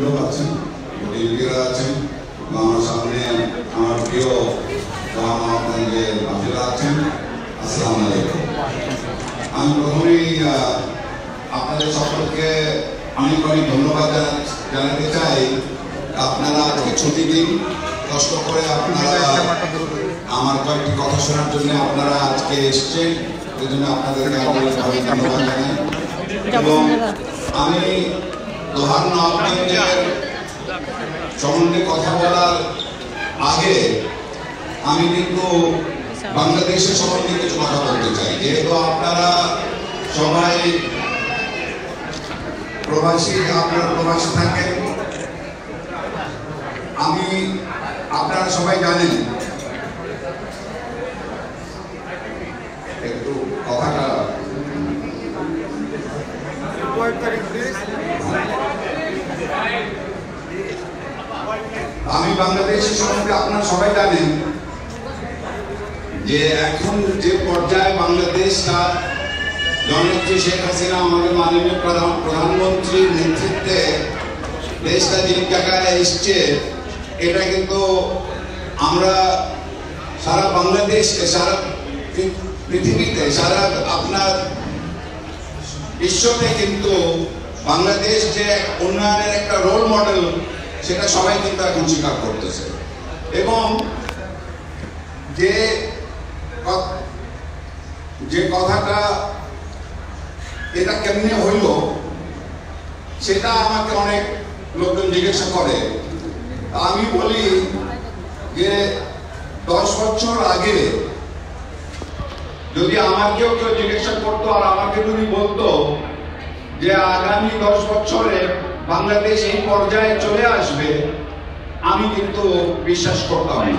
লোক আছেন, ডিলগিরা আছেন, আমার সামনে আমার প্রিয় গ্রামগঞ্জের বাসিন্দা আছেন। আসসালামু আলাইকুম। আমি প্রথমেই আপনাদের সকলকে অনেক অনেক ধন্যবাদ জানাতে চাই। আপনারা আজকে ছুটি দিন, কষ্ট করে আপনারা আমার কয়েকটি কথা শোনার জন্য আপনারা আজকে এসছেন, এই জন্য আপনাদেরকে আন্তরিকভাবে ধন্যবাদ জানাই। এবং আমি দোহার নবাবগঞ্জের সম্বন্ধে কথা বলার আগে আমি কিন্তু বাংলাদেশের সম্বন্ধে কিছু কথা বলতে চাই। যেহেতু আপনারা সবাই প্রবাসী, আপনারা প্রবাসী থাকেন, আপনারা সবাই জানেন, একটু কথাটা আমি বাংলাদেশের সম্বন্ধে আপনারা সবাই জানেন যে এখন যে পর্যায়ে বাংলাদেশটা জননেত্রী শেখ হাসিনা আমাদের মাননীয় প্রধানমন্ত্রীর নেতৃত্বে দেশটা যে জায়গায় এসছে, এটা কিন্তু আমরা সারা বাংলাদেশকে, সারা পৃথিবীতে, সারা আপনার বিশ্বতে কিন্তু বাংলাদেশ যে উন্নয়নের একটা রোল মডেল, সেটা সবাই কিন্তু এখন স্বীকার করতেছে। এবং যে কথাটা এটা কেমনে হইল, সেটা আমাকে অনেক লোকজন জিজ্ঞাসা করে। আমি বলি যে 10 বছর আগে যদি আমাকেও কেউ জিজ্ঞাসা করতো আর আমাকে যদি বলতো যে আগামী 10 বছরে বাংলাদেশ এই পর্যায়ে চলে আসবে, আমি কিন্তু বিশ্বাস করতাম না।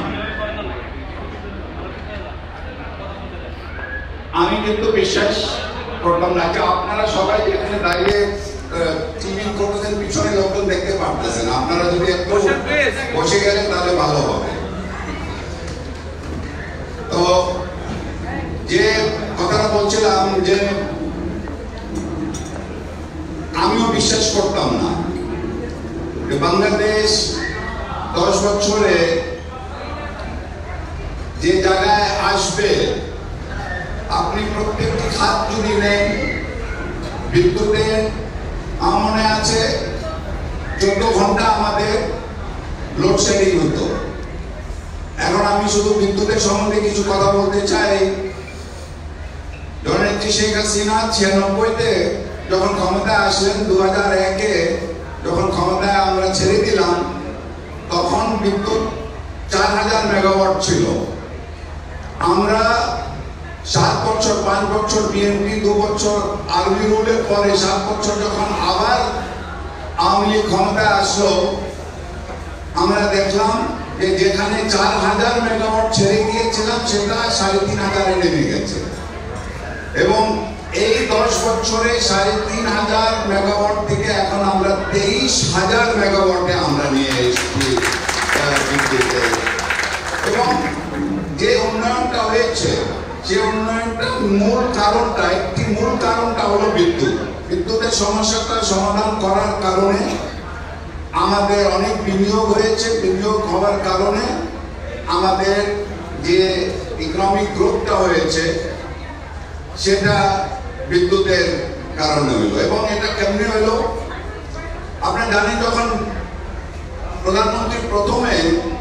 আপনারা সবাই এখানে দাঁড়িয়ে টিভি করতেছেন, পিছনে লোকজন দেখতে পারতেছেন, আপনারা যদি একটু বসে গেলেন তাহলে ভালো হবে। তো যে কথাটা বলছিলাম, যে আমিও বিশ্বাস করতাম না যে বাংলাদেশ 10 বছরে যে জায়গায় আসবে। আপনি প্রত্যেকটি খাত যদি নেন, বিদ্যুতের আমার মনে আছে 14 ঘন্টা আমাদের লোডশেডিং হতো। এখন আমি শুধু বিদ্যুতের সম্বন্ধে কিছু কথা বলতে চাই। জননেত্রী শেখ হাসিনা 96-তে যখন ক্ষমতায় আসলেন, 2001-এ যখন ক্ষমতায় আমরা ছেড়ে দিলাম, তখন বিদ্যুৎ 4000 মেগাওয়াট ছিল। আমরা 7 বছর, 5 বছর বিএনপি, 2 বছর আর্মি রুলের পরে 7 বছর যখন আবার আওয়ামী লীগ ক্ষমতায় আসলো, আমরা দেখলাম যে যেখানে 4000 মেগাওয়াট ছেড়ে দিয়েছিলাম, সেটা 3500-এ নেমে গেছে। এবং এই 10 বছরে 3500 মেগাওয়াট থেকে এখন আমরা 23000 মেগাওয়াটে আমরা নিয়ে এসেছি বিদ্যুতে। এবং যে উন্নয়নটা হয়েছে, যে উন্নয়নটা একটি মূল কারণটা হলো বিদ্যুতের সমস্যাটা সমাধান করার কারণে আমাদের অনেক বিনিয়োগ হয়েছে। বিনিয়োগ হওয়ার কারণে আমাদের যে ইকোনমিক গ্রোথটা হয়েছে, সেটা বিদ্যুতের কারণে হইল। এবং এটা কেমনে হইল আপনারা জানেন, যখন প্রধানমন্ত্রী প্রথমে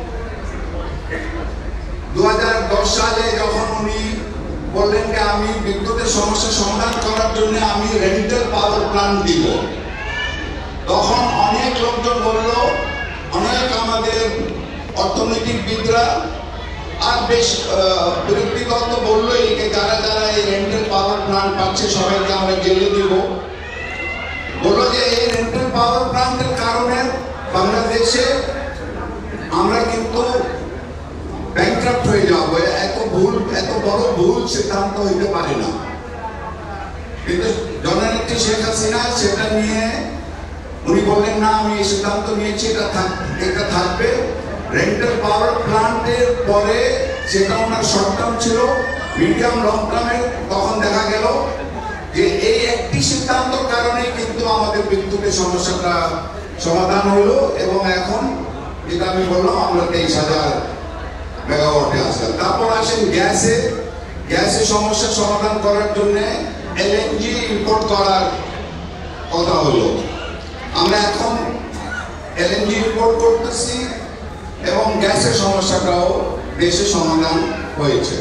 2010 সালে যখন উনি বললেন যে আমি বিদ্যুতের সমস্যা সমাধান করার জন্য আমি রেন্টাল পাওয়ার প্ল্যান্ট দিব, তখন অনেক লোকজন বলল, অনেক আমাদের অর্থনৈতিকবিদরা আর বেশ বিরোধী দল তো বললোই যে যারা যারা এই রেন্টাল পাওয়ার প্ল্যান্ট পাচ্ছে সবাইকে আমরা জেলে দিব। বললো যে এই রেন্টাল পাওয়ার প্ল্যান্টের কারণে বাংলাদেশে আমরা কিন্তু ব্যাংক্রাফট হয়ে যাবো। এত বড় ভুল সিদ্ধান্ত হইতে পারে না। কিন্তু জননেত্রী শেখ হাসিনা সেটা নিয়ে উনি বললেন, না আমি এই সিদ্ধান্ত নিয়েছি, এটা থাকবে। রেন্টাল পাওয়ার প্ল্যান্টের পরে সেটা ওনার শর্ট টার্ম ছিল, মিডিয়াম লং টার্মে তখন দেখা গেল যে এই একটি সিদ্ধান্তর কারণে কিন্তু আমাদের বিদ্যুতের সমস্যাটা সমাধান হলো এবং এখন যেটা আমি বললাম আমরা 23,000 মেগাওয়াটে আসলাম। তারপর আসেন গ্যাসের সমস্যা সমাধান করার জন্য এলএনজি ইম্পোর্ট করার কথা হলো। আমরা এখন এলএনজি ইম্পোর্ট করতেছি এবং গ্যাসের সমস্যাটাও দেশে সমাধান হয়েছে।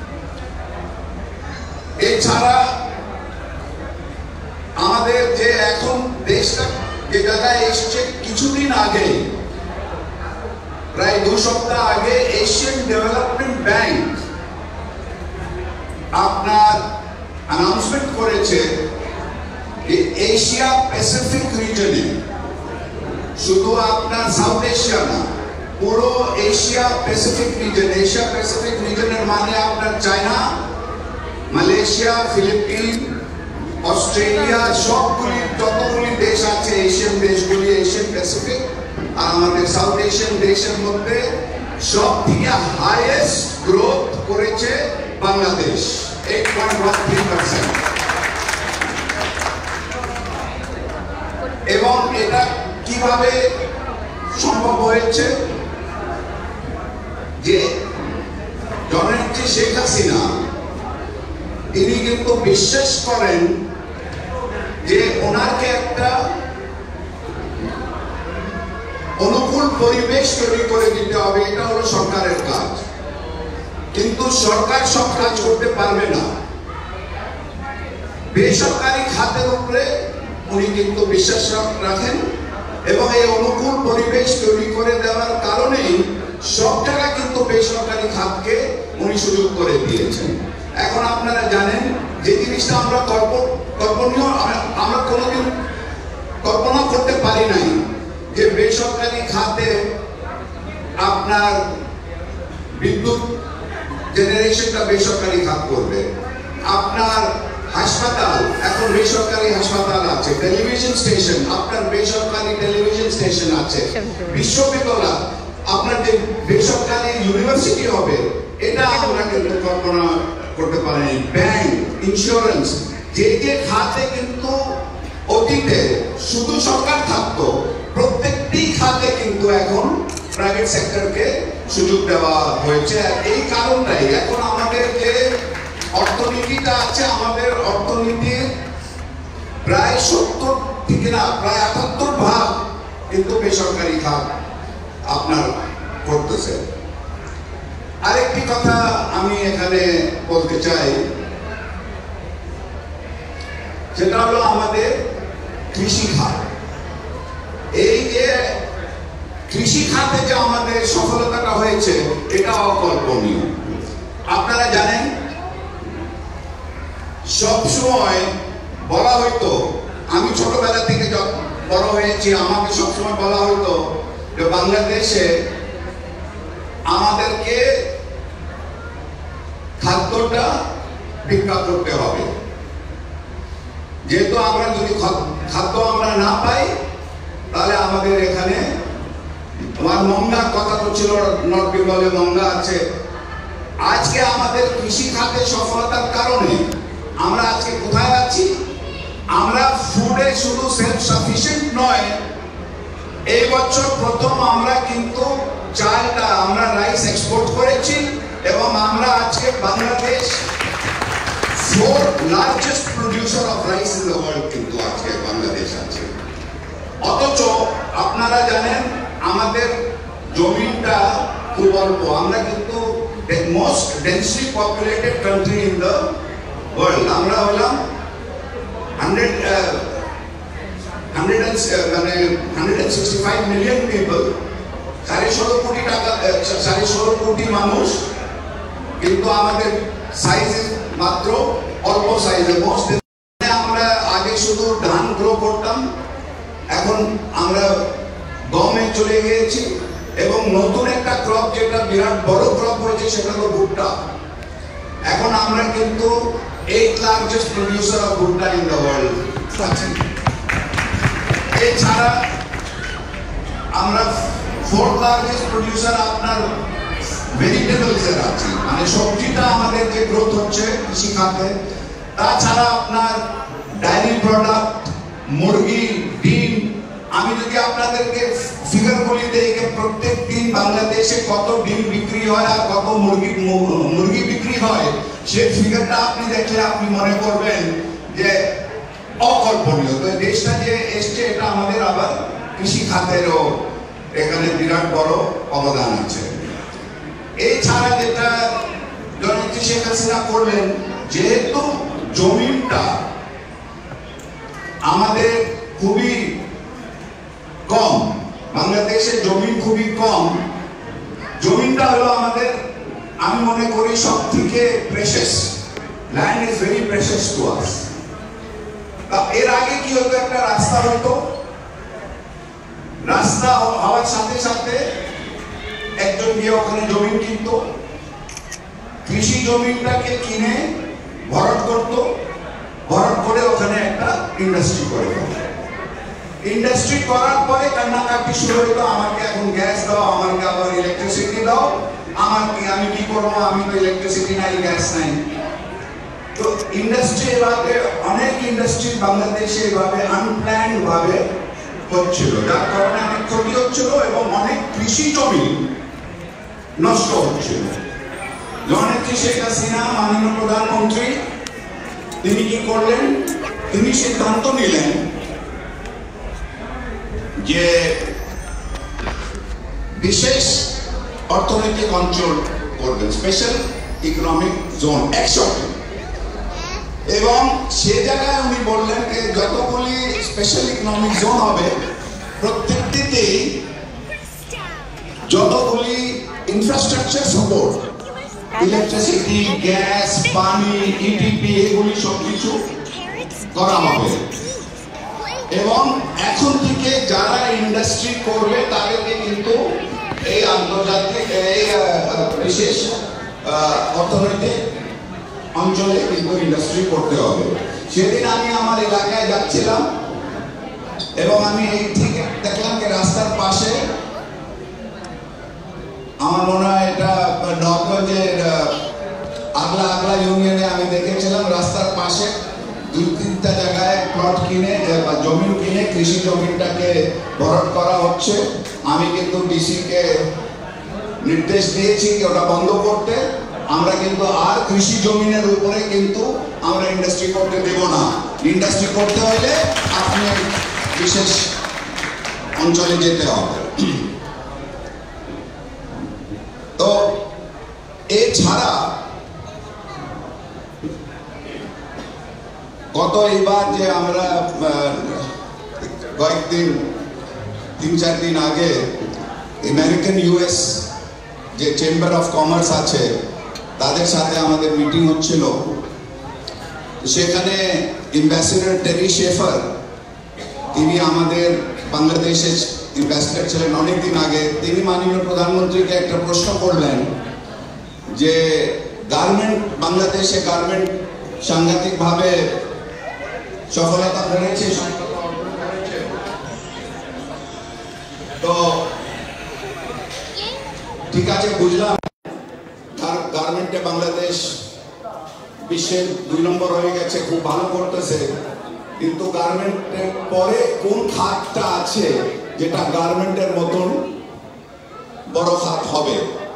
এছাড়া আমাদের যে এখন দেশটা যে জায়গায় এসছে, কিছুদিন আগে প্রায় 2 সপ্তাহ আগে এশিয়ান ডেভেলপমেন্ট ব্যাংক আপনার অ্যানাউন্সমেন্ট করেছে যে এশিয়া প্যাসিফিক রিজনে, শুধু আপনার সাউথ এশিয়া না, পুরো Asia Pacific region. Asia Pacific রিজনের মানে আপনার চায়না, মালয়েশিয়া, ফিলিপিন, অস্ট্রেলিয়া, সবগুলি যতগুলি দেশ আছে এশিয়ান দেশগুলি এশিয়ান প্যাসিফিক, আর আমাদের সাউথ এশিয়ান দেশের মধ্যে সব থেকে হাইয়েস্ট গ্রোথ করেছে বাংলাদেশ, 8.13%। এবং এটা কিভাবে সম্ভব হয়েছে? যে জননেত্রী শেখ হাসিনা তিনি কিন্তু বিশ্বাস করেন যে ওনাকে একটা অনুকূল পরিবেশ তৈরি করে দিতে হবে, এটা হলো সরকারের কাজ। কিন্তু সরকার সব কাজ করতে পারবে না, বেসরকারি খাতের উপরে উনি কিন্তু বিশ্বাস রাখেন এবং এই অনুকূল পরিবেশ তৈরি করে দেওয়ার কারণেই সব টাকা কিন্তু বেসরকারি খাতকে উনি সুযোগ করে দিয়েছেন। এখন আপনারা জানেন যে জিনিসটা আমরা কল্পনীয়, আমরা কোনোদিন কল্পনা করতে পারি নাই যে বেসরকারি খাতে আপনার বিদ্যুৎ জেনারেশনটা বেসরকারি খাত করবে। আপনার হাসপাতাল, এখন বেসরকারি হাসপাতাল আছে, টেলিভিশন স্টেশন, আপনার বেসরকারি টেলিভিশন স্টেশন আছে, বিশ্ববিদ্যালয়, আপনার যে বেসরকারি ইউনিভার্সিটি হবে, এটা আমরা কিন্তু কল্পনা করতে পারিনি। ব্যাংক, ইন্স্যুরেন্স, যে খাতে কিন্তু অতীতে শুধু সরকার থাকতো, প্রত্যেকটি খাতে কিন্তু এখন প্রাইভেট সেক্টরকে সুযোগ দেওয়া হয়েছে। এই কারণটাই এখন আমাদের যে অর্থনীতিটা আছে, আমাদের অর্থনীতির প্রায় 70 থেকে না প্রায় 78% কিন্তু বেসরকারি খাত আপনার করতেছে। আরেকটি কথা আমি এখানে বলতে চাই, সেটা হলো আমাদের কৃষি খাত। এই যে কৃষি খাতে যে আমাদের সফলতাটা হয়েছে, এটা অকল্পনীয়। আপনারা জানেন সবসময় বলা হইতো, আমি ছোটবেলা থেকে বড় হয়েছি, আমাকে সবসময় বলা হইতো যে বাংলাদেশে আমাদেরকে খাদ্যটা ভিক্ষা করতে হবে। যেহেতু আমরা যদি খাদ্য আমরা না পাই, তাহলে আমাদের এখানে আমার মঙ্গা কথা তো ছিল, নর্থ বেঙ্গলে মঙ্গা আছে। আজকে আমাদের কৃষি খাতে সফলতার কারণে আমরা আজকে কোথায় আছি? আমরা ফুডে শুধু সেলফ সাফিসিয়েন্ট নয়, এই বছর প্রথম আমরা কিন্তু চালটা, আমরা রাইস এক্সপোর্ট করেছি এবং আমরা আজকে Bangladesh 4th largest producer of rice in the world কিন্তু আজকে বাংলাদেশ আছে। অথচ আপনারা জানেন আমাদের জমিটা খুব অল্প, আমরা কিন্তু most densely populated country in the world. আমরা হলাম 165 মিলিয়ন পিপল, 16.5 কোটি টাকা, 16.5 কোটি মানুষ, কিন্তু আমাদের সাইজ মাত্র অল্প সাইজে। আমরা আগে শুধু ধান গ্রো করতাম, এখন আমরা গমে চলে গিয়েছি এবং নতুন একটা ক্রপ যেটা বিরাট বড় ক্রপ হয়েছে সেটা হলো ভুট্টা। এখন আমরা কিন্তু 8th largest producer of bhutta in the world আছি। এছাড়া আমরা 4th লার্জেস্ট প্রোডিউসার আপনার ভেজিটেবলস এর আছি, মানে সবজিটা আমাদের যে গ্রোথ হচ্ছে কৃষি খাতে। তাছাড়া আপনার ডায়েরি প্রোডাক্ট, মুরগি, ডিম, আমি যদি আপনাদেরকে ফিগারগুলি দেই প্রত্যেক দিন বাংলাদেশে কত ডিম বিক্রি হয় আর কত মুরগি বিক্রি হয়, সেই ফিগারটা আপনি দেখলে আপনি মনে করবেন যে অকল্পনীয়। তো দেশটা যে এসছে এটা আমাদের আবার কৃষি খাতেরও এখানে বিরাট বড় অবদান আছে। এই ছাড়া যেটা জননেত্রী শেখ হাসিনা করলেন, যেহেতু জমিটা আমাদের খুবই কম, বাংলাদেশে জমি খুবই কম, জমিটা হলো আমাদের, আমি মনে করি সব থেকে precious, land is very precious to us. এর আগে কি হতো, একটা রাস্তা হতো, রাস্তা হওয়ার সাথে সাথে একজন গিয়ে ওখানে জমি কিনতো, কৃষি জমিটাকে কিনে ভরাট করতো, ভরাট করে ওখানে একটা ইন্ডাস্ট্রি করে দেয়। ইন্ডাস্ট্রি করার পরে কান্নাকাটি শুরু হতো, আমাকে এখন গ্যাস দাও, আমাকে আবার ইলেকট্রিসিটি দাও, আমার কি, আমি কি করবো, আমি তো ইলেকট্রিসিটি নাই, গ্যাস নাই। তো ইন্ডাস্ট্রি এভাবে, অনেক ইন্ডাস্ট্রি বাংলাদেশে এভাবে আনপ্ল্যান্ড ভাবে হচ্ছিল, যার কারণে অনেক ক্ষতি হচ্ছিল এবং অনেক কৃষি জমি নষ্ট হচ্ছিল। জননেত্রী শেখ হাসিনা, মাননীয় প্রধানমন্ত্রী, তিনি কি করলেন, তিনি সিদ্ধান্ত নিলেন যে বিশেষ অর্থনৈতিক অঞ্চল করবেন, স্পেশাল ইকোনমিক জোন একসাথে। এবং সে জায়গায় উনি বললেন যে যতগুলি স্পেশাল ইকোনমিক জোন হবে প্রত্যেকটিতেই যতগুলি ইনফ্রাস্ট্রাকচার সাপোর্ট, ইলেকট্রিসিটি, গ্যাস, পানি, ইটিপি, এগুলি সবকিছু করা হবে। এবং এখন থেকে যারা ইন্ডাস্ট্রি করবে তাদেরকে কিন্তু এই আন্তর্জাতিক, এই বিশেষ অর্থনৈতিক অঞ্চলে কিন্তু ইন্ডাস্ট্রি করতে হবে। সেদিন আমি আমার এলাকায় যাচ্ছিলাম এবং আমি এই ঠিক দেখলাম যে রাস্তার পাশে, আমার মনে হয় এটা নবগঞ্জের আগলা ইউনিয়নে আমি দেখেছিলাম, রাস্তার পাশে 2-3টা জায়গায় প্লট কিনে বা জমি কিনে কৃষি জমিটাকে ভরাট করা হচ্ছে। আমি কিন্তু ডিসিকে নির্দেশ দিয়েছি ওটা বন্ধ করতে। আমরা কিন্তু আর কৃষি জমিনের উপরে কিন্তু আমরা ইন্ডাস্ট্রি করতে দেব না। ইন্ডাস্ট্রি করতে হলে আপনি বিশেষ অঞ্চলে যেতে হবে। তো এছাড়া গত এইবার যে আমরা কয়েকদিন 3-4 দিন আগে আমেরিকান ইউএস যে চেম্বার অফ কমার্স আছে তাদের সাথে আমাদের মিটিং হচ্ছিল। সেখানে অ্যাম্বাসেডর টেরি শেফার, তিনি আমাদের বাংলাদেশের অ্যাম্বাসেডর ছিলেন অনেকদিন আগে। তিনি মাননীয় প্রধানমন্ত্রীকে একটা প্রশ্ন করলেন যে গার্মেন্ট, বাংলাদেশে গার্মেন্ট সাংঘাতিকভাবে সফলতা করেছে, তো ঠিক আছে বুঝলাম গার্মেন্টে বাংলাদেশ বিশ্বের 2 নম্বর হয়ে গেছে, খুব ভালো করতেছে, কিন্তু গার্মেন্টের পরে কোন খাতটা আছে যেটা গার্মেন্টের মতন বড় খাত হবে?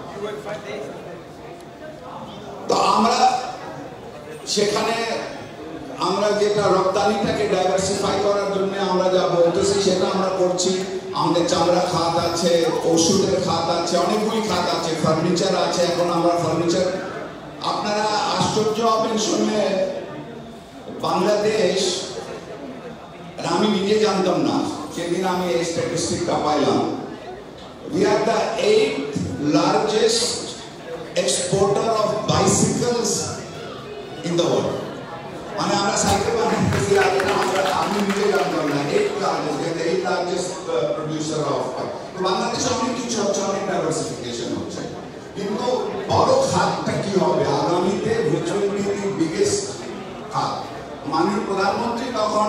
তো আমরা সেখানে আমরা যেটা রপ্তানিটাকে ডাইভার্সিফাই করার জন্য আমরা যা বলতেছি সেটা আমরা করছি। আমাদের চামড়া খাত আছে, ওষুধের খাত আছে, অনেকগুলি খাত আছে, ফার্নিচার আছে। এখন আমরা ফার্নিচার, আপনারা আশ্চর্য হবেন শুনলে বাংলাদেশ, আমি নিজে জানতাম না, সেদিন আমি এই স্ট্যাটিস্টিকটা পাইলাম, we are the 8th largest exporter of bicycles in the world. মানে আমরা সাইকেল বানাইতেছি, আমি নিজে জানতাম না, 8th largest producer of, তো বাংলাদেশে অনেক কিছু হচ্ছে, অনেক ডাইভার্সিফিকেশন হচ্ছে, কিন্তু বড় খাতটা কি হবে আগামীতে, which will be the biggest খাত? মাননীয় প্রধানমন্ত্রী তখন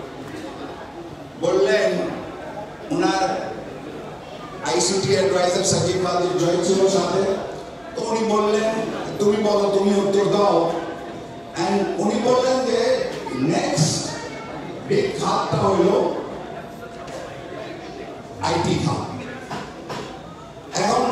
বললেন, ওনার আইসিটি অ্যাডভাইজার সাকিব আলী জয় ছিল সাথে, তো উনি বললেন তুমি বলো, তুমি উত্তর দাও। এন্ড উনি বললেন যে নেক্সট বিগ খাতটা হলো আইটি খাত। এখন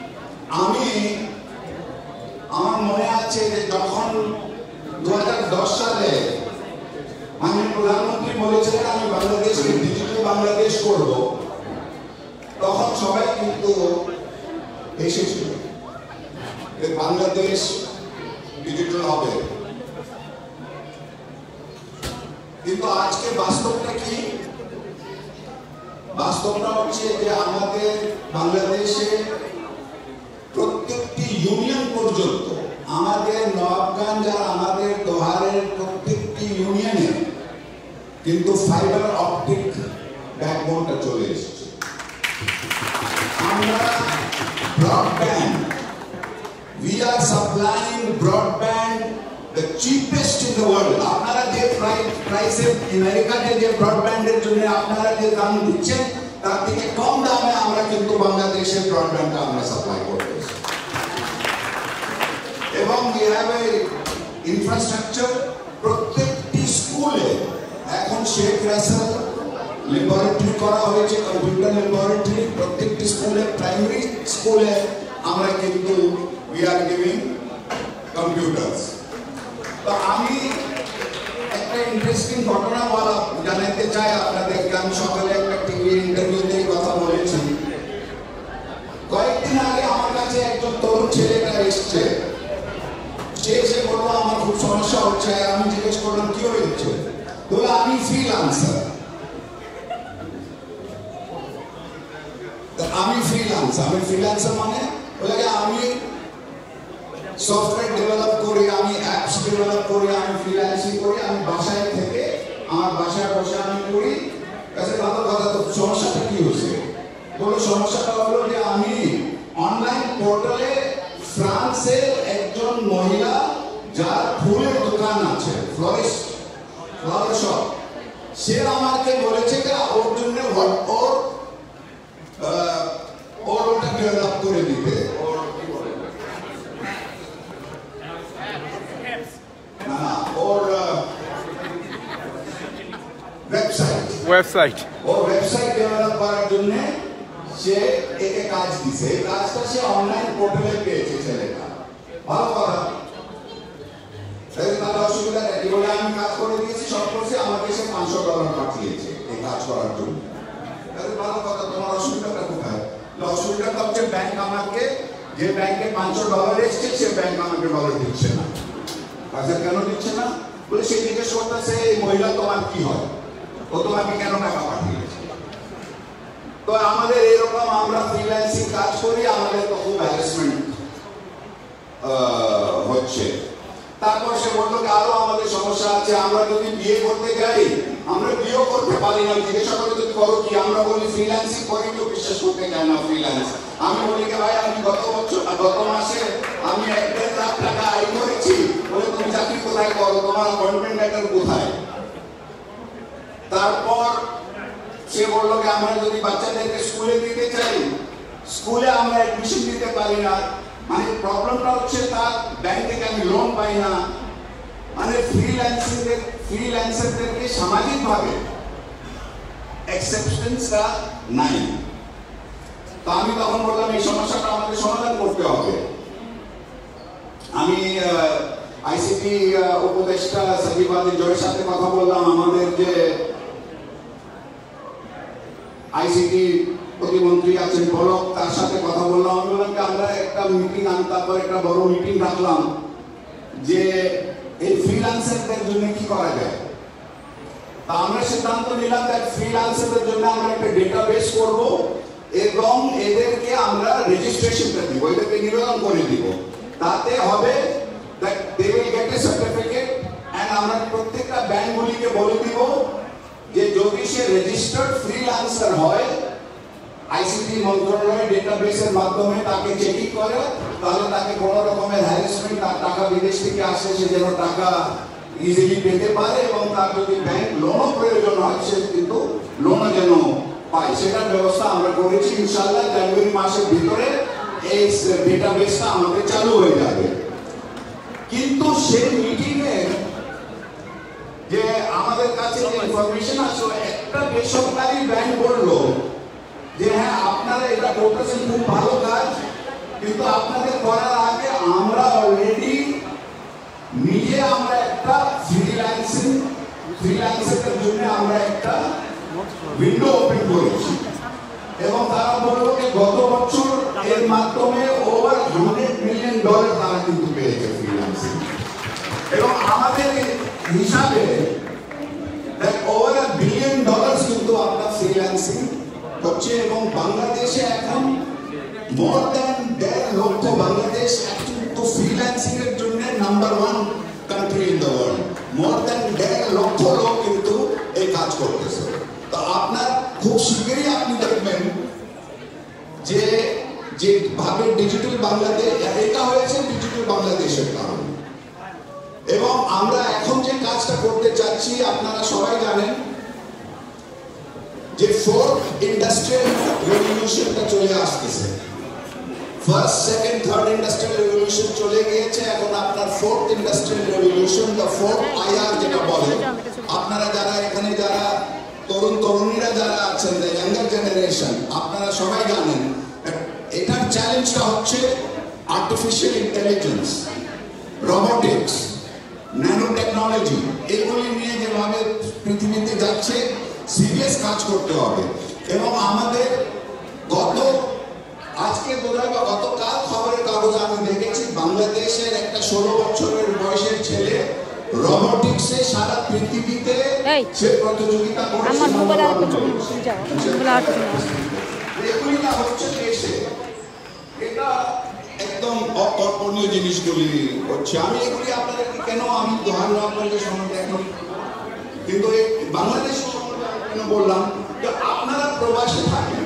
আমার মনে আছে যে যখন 2010 সালে মাননীয় প্রধানমন্ত্রী বলেছিলেন আমি বাংলাদেশকে ডিজিটাল বাংলাদেশ করব, তখন সবাই কিন্তু এসেছিল যে বাংলাদেশ ডিজিটাল হবে। কিন্তু আজকে বাস্তবটা কি? বাস্তবটা হচ্ছে যে আমাদের বাংলাদেশে প্রত্যেকটি ইউনিয়ন পর্যন্ত, আমাদের নবাবগঞ্জ আর আমাদের দোহারের প্রত্যেকটি ইউনিয়নে কিন্তু ফাইবার অপটিক ব্যাকবোনটা চলে এসেছে। আমরা broadband, we are supplying broadband the cheapest in the world. আপনারা যে প্রাইসে আমেরিকাতে যে ব্রডব্যান্ডের জন্য আপনারা যে দাম দিচ্ছেন তার থেকে কম দামে আমরা কিন্তু বাংলাদেশের ব্রডব্যান্ডটা আমরা সাপ্লাই করতেছি। এবং we have a infrastructure, প্রত্যেকটি স্কুলে এখন শেখ রাসেল ল্যাবরেটরি করা হয়েছে, কম্পিউটার ল্যাবরেটরি প্রত্যেকটি স্কুলে, প্রাইমারি স্কুলে আমরা কিন্তু we are giving computers. তো আমি একটা ইন্টারেস্টিং ঘটনা জানাতে চাই আপনাদেরকে। আমি সকালে একটা টিভি ইন্টারভিউতে কথা বলেছি। কয়েকদিন আগে আমার কাছে একজন তরুণ ছেলেটা এসছে, সে এসে বললো আমার খুব সমস্যা হচ্ছে। আমি জিজ্ঞেস করলাম কি হয়েছে? বললো আমি ফ্রিল্যান্সার। আমি ফ্রিল্যান্সার মানে বলে আমি সফটওয়্যার ডেভেলপ করি, আমি অ্যাপস ডেভেলপ করি, আমি ফ্রিল্যান্সিং করি, আমি বাসায় থেকে আমার বাসায় বসে আমি করি। কাছে ভালো কথা, তো সমস্যাটা কি হয়েছে? বলো সমস্যাটা হলো যে আমি অনলাইন পোর্টালে ফ্রান্সের একজন মহিলা যার ফুলের দোকান আছে, ফ্লোরিস্ট, ফ্লাওয়ার শপ, সে আমাকে বলেছে যে ওর জন্য ওটা ডেভেলপ করে দিতে, ওয়েবসাইট ডেভেলপ করার জন্য সে একে কাজ দিছে। এই কাজটা সে অনলাইন পোর্টালে পেয়েছে ছেলেটা। ভালো কথা, তাহলে অসুবিধা নেই বলে আমি কাজ করে দিয়েছি, সব করছি, আমাকে সে $500 পাঠিয়েছে এই কাজ করার জন্য। তাহলে ভালো কথা, তোমার অসুবিধাটা কোথায়? অসুবিধাটা হচ্ছে ব্যাংক আমাকে, যে ব্যাংকে $500 এসছে সে ব্যাংক আমাকে ডলার দিচ্ছে না। কাজের কেন দিচ্ছে না? বলে সে জিজ্ঞেস করতেছে এই মহিলা তোমার কি হয়, ও তোমাকে কেন টাকা পাঠিয়েছে? তো আমাদের এরকম আমরা ফ্রিল্যান্সিং কাজ করি, আমাদের তো খুব হ্যারাসমেন্ট হচ্ছে। তারপর সে বললো আরো আমাদের সমস্যা আছে, আমরা যদি বিয়ে করতে যাই আমরা বিয়েও করতে পারি না। জিজ্ঞাসা করে যদি করো কি, আমরা বলি ফ্রিল্যান্সিং করি, কেউ বিশ্বাস করতে চায় না ফ্রিল্যান্স। আমি বলি ভাই আমি গত মাসে আমি 1.5 লাখ টাকা আয় করেছি। বলে তুমি চাকরি কোথায় করো, তোমার অ্যাপয়েন্টমেন্ট লেটার কোথায়? তারপর সে বললো আমরা যদি বাচ্চাদেরকে স্কুলে দিতে চাই, স্কুলে আমরা অ্যাডমিশন দিতে পারি না। মানে প্রবলেমটা হচ্ছে তার ব্যাংক থেকে আমি লোন পাই না। মানে ফ্রিল্যান্সারদেরকে সামাজিকভাবে অ্যাকসেপ্টেন্সটা নাই। তো আমি তখন বললাম এই সমস্যাটা আমাদের সমাধান করতে হবে। আমি আইসিটি উপদেষ্টা সাকিব আলী জয়ের সাথে কথা বললাম, আমাদের যে আইসিটি প্রতিমন্ত্রী আছেন পলক, তার সাথে কথা বললাম। আমি বললাম আমরা একটা মিটিং তারপর একটা বড় মিটিং রাখলাম যে এই ফ্রিল্যান্সারদের জন্য কি করা যায়। তা আমরা সিদ্ধান্ত নিলাম যে ফ্রিল্যান্সারদের জন্য আমরা একটা ডেটাবেস করব এবং এদেরকে আমরা রেজিস্ট্রেশনটা দিব, এদেরকে নিবেদন করে দিব। তাতে হবে that they will get a certificate and আমরা প্রত্যেকটা ব্যাংকগুলিকে বলে দিব যে যদি সে রেজিস্টার্ড ফ্রিল্যান্সার হয়, আইসিটি মন্ত্রণালয় ডেটাবেসের মাধ্যমে তাকে চেকিং করে, তাহলে তাকে কোনো রকমের হ্যারাসমেন্ট, তার টাকা বিদেশ থেকে আসে সে যেন টাকা ইজিলি পেতে পারে, এবং তার যদি ব্যাংক লোনও প্রয়োজন হয় সে কিন্তু লোনও যেন পায়, সেটার ব্যবস্থা আমরা করেছি। ইনশাআল্লাহ জানুয়ারি মাসের ভিতরে এই ডেটাবেসটা আমাদের চালু হয়ে যাবে। কিন্তু সেই মিটিংয়ে যে আমাদের কাছে যে ইনফরমেশন আসলো, একটা বেসরকারি ব্যাংক বললো যে করতেছেন খুব ভালো কাজ, কিন্তু আপনাদের করার আগে আমরা অলরেডি নিজে আমরা একটা ফ্রিল্যান্সিংয়ের জন্য আমরা একটা উইন্ডো ওপেন করেছি এবং তারা বলল যে গত বছর এর মাধ্যমে ওভার $100 মিলিয়ন তারা কিন্তু পেয়েছে ফ্রিল্যান্সিং এবং আমাদের হিসাবে ওভার $1 বিলিয়ন কিন্তু আপনার ফ্রিল্যান্সিং হচ্ছে এবং বাংলাদেশে এখন মোর দ্যান 1.5 লক্ষ বাংলাদেশ কিন্তু ফ্রিল্যান্সিং এর জন্য number 1 country in the world. More than 1.5 লক্ষ লোক কিন্তু এই কাজ করতেছে। তো আপনার খুব শীঘ্রই আপনি দেখবেন যে ভাবে ডিজিটাল বাংলাদেশ, এটা হয়েছে ডিজিটাল বাংলাদেশের কারণে। এবং আমরা এখন যে কাজটা করতে চাচ্ছি আপনারা সবাই জানেন যে 4th ইন্ডাস্ট্রিয়াল রেভলিউশনটা চলে আসতেছে। First, second, third industrial revolution চলে গিয়েছে, এখন আপনার 4th industrial revolution, the 4th IR যেটা বলে। আপনারা যারা এখানে যারা তরুণীরা যারা আছেন, দ্য ইয়াঙ্গার জেনারেশন, আপনারা সবাই জানেন এটার চ্যালেঞ্জটা হচ্ছে artificial intelligence, robotics, nano technology. এগুলি নিয়ে যেভাবে পৃথিবীতে যাচ্ছে সিরিয়াস কাজ করতে হবে। এবং আমাদের আজকে বোধহয় বা গতকাল খবরের কাগজে আমি দেখেছি বাংলাদেশের একটা 16 বছরের বয়সের ছেলে রোবোটিক্সে সারা পৃথিবীতে সে প্রতিযোগিতা করেছে। এগুলি না হচ্ছে দেশে, এটা একদম অকল্পনীয় জিনিসগুলি হচ্ছে। আমি এগুলি আপনাদেরকে কেন আমি উদাহরণ আপনাদের সম্বন্ধে এখন, কিন্তু বাংলাদেশ সম্বন্ধে কেন বললাম যে আপনারা প্রবাসী থাকেন,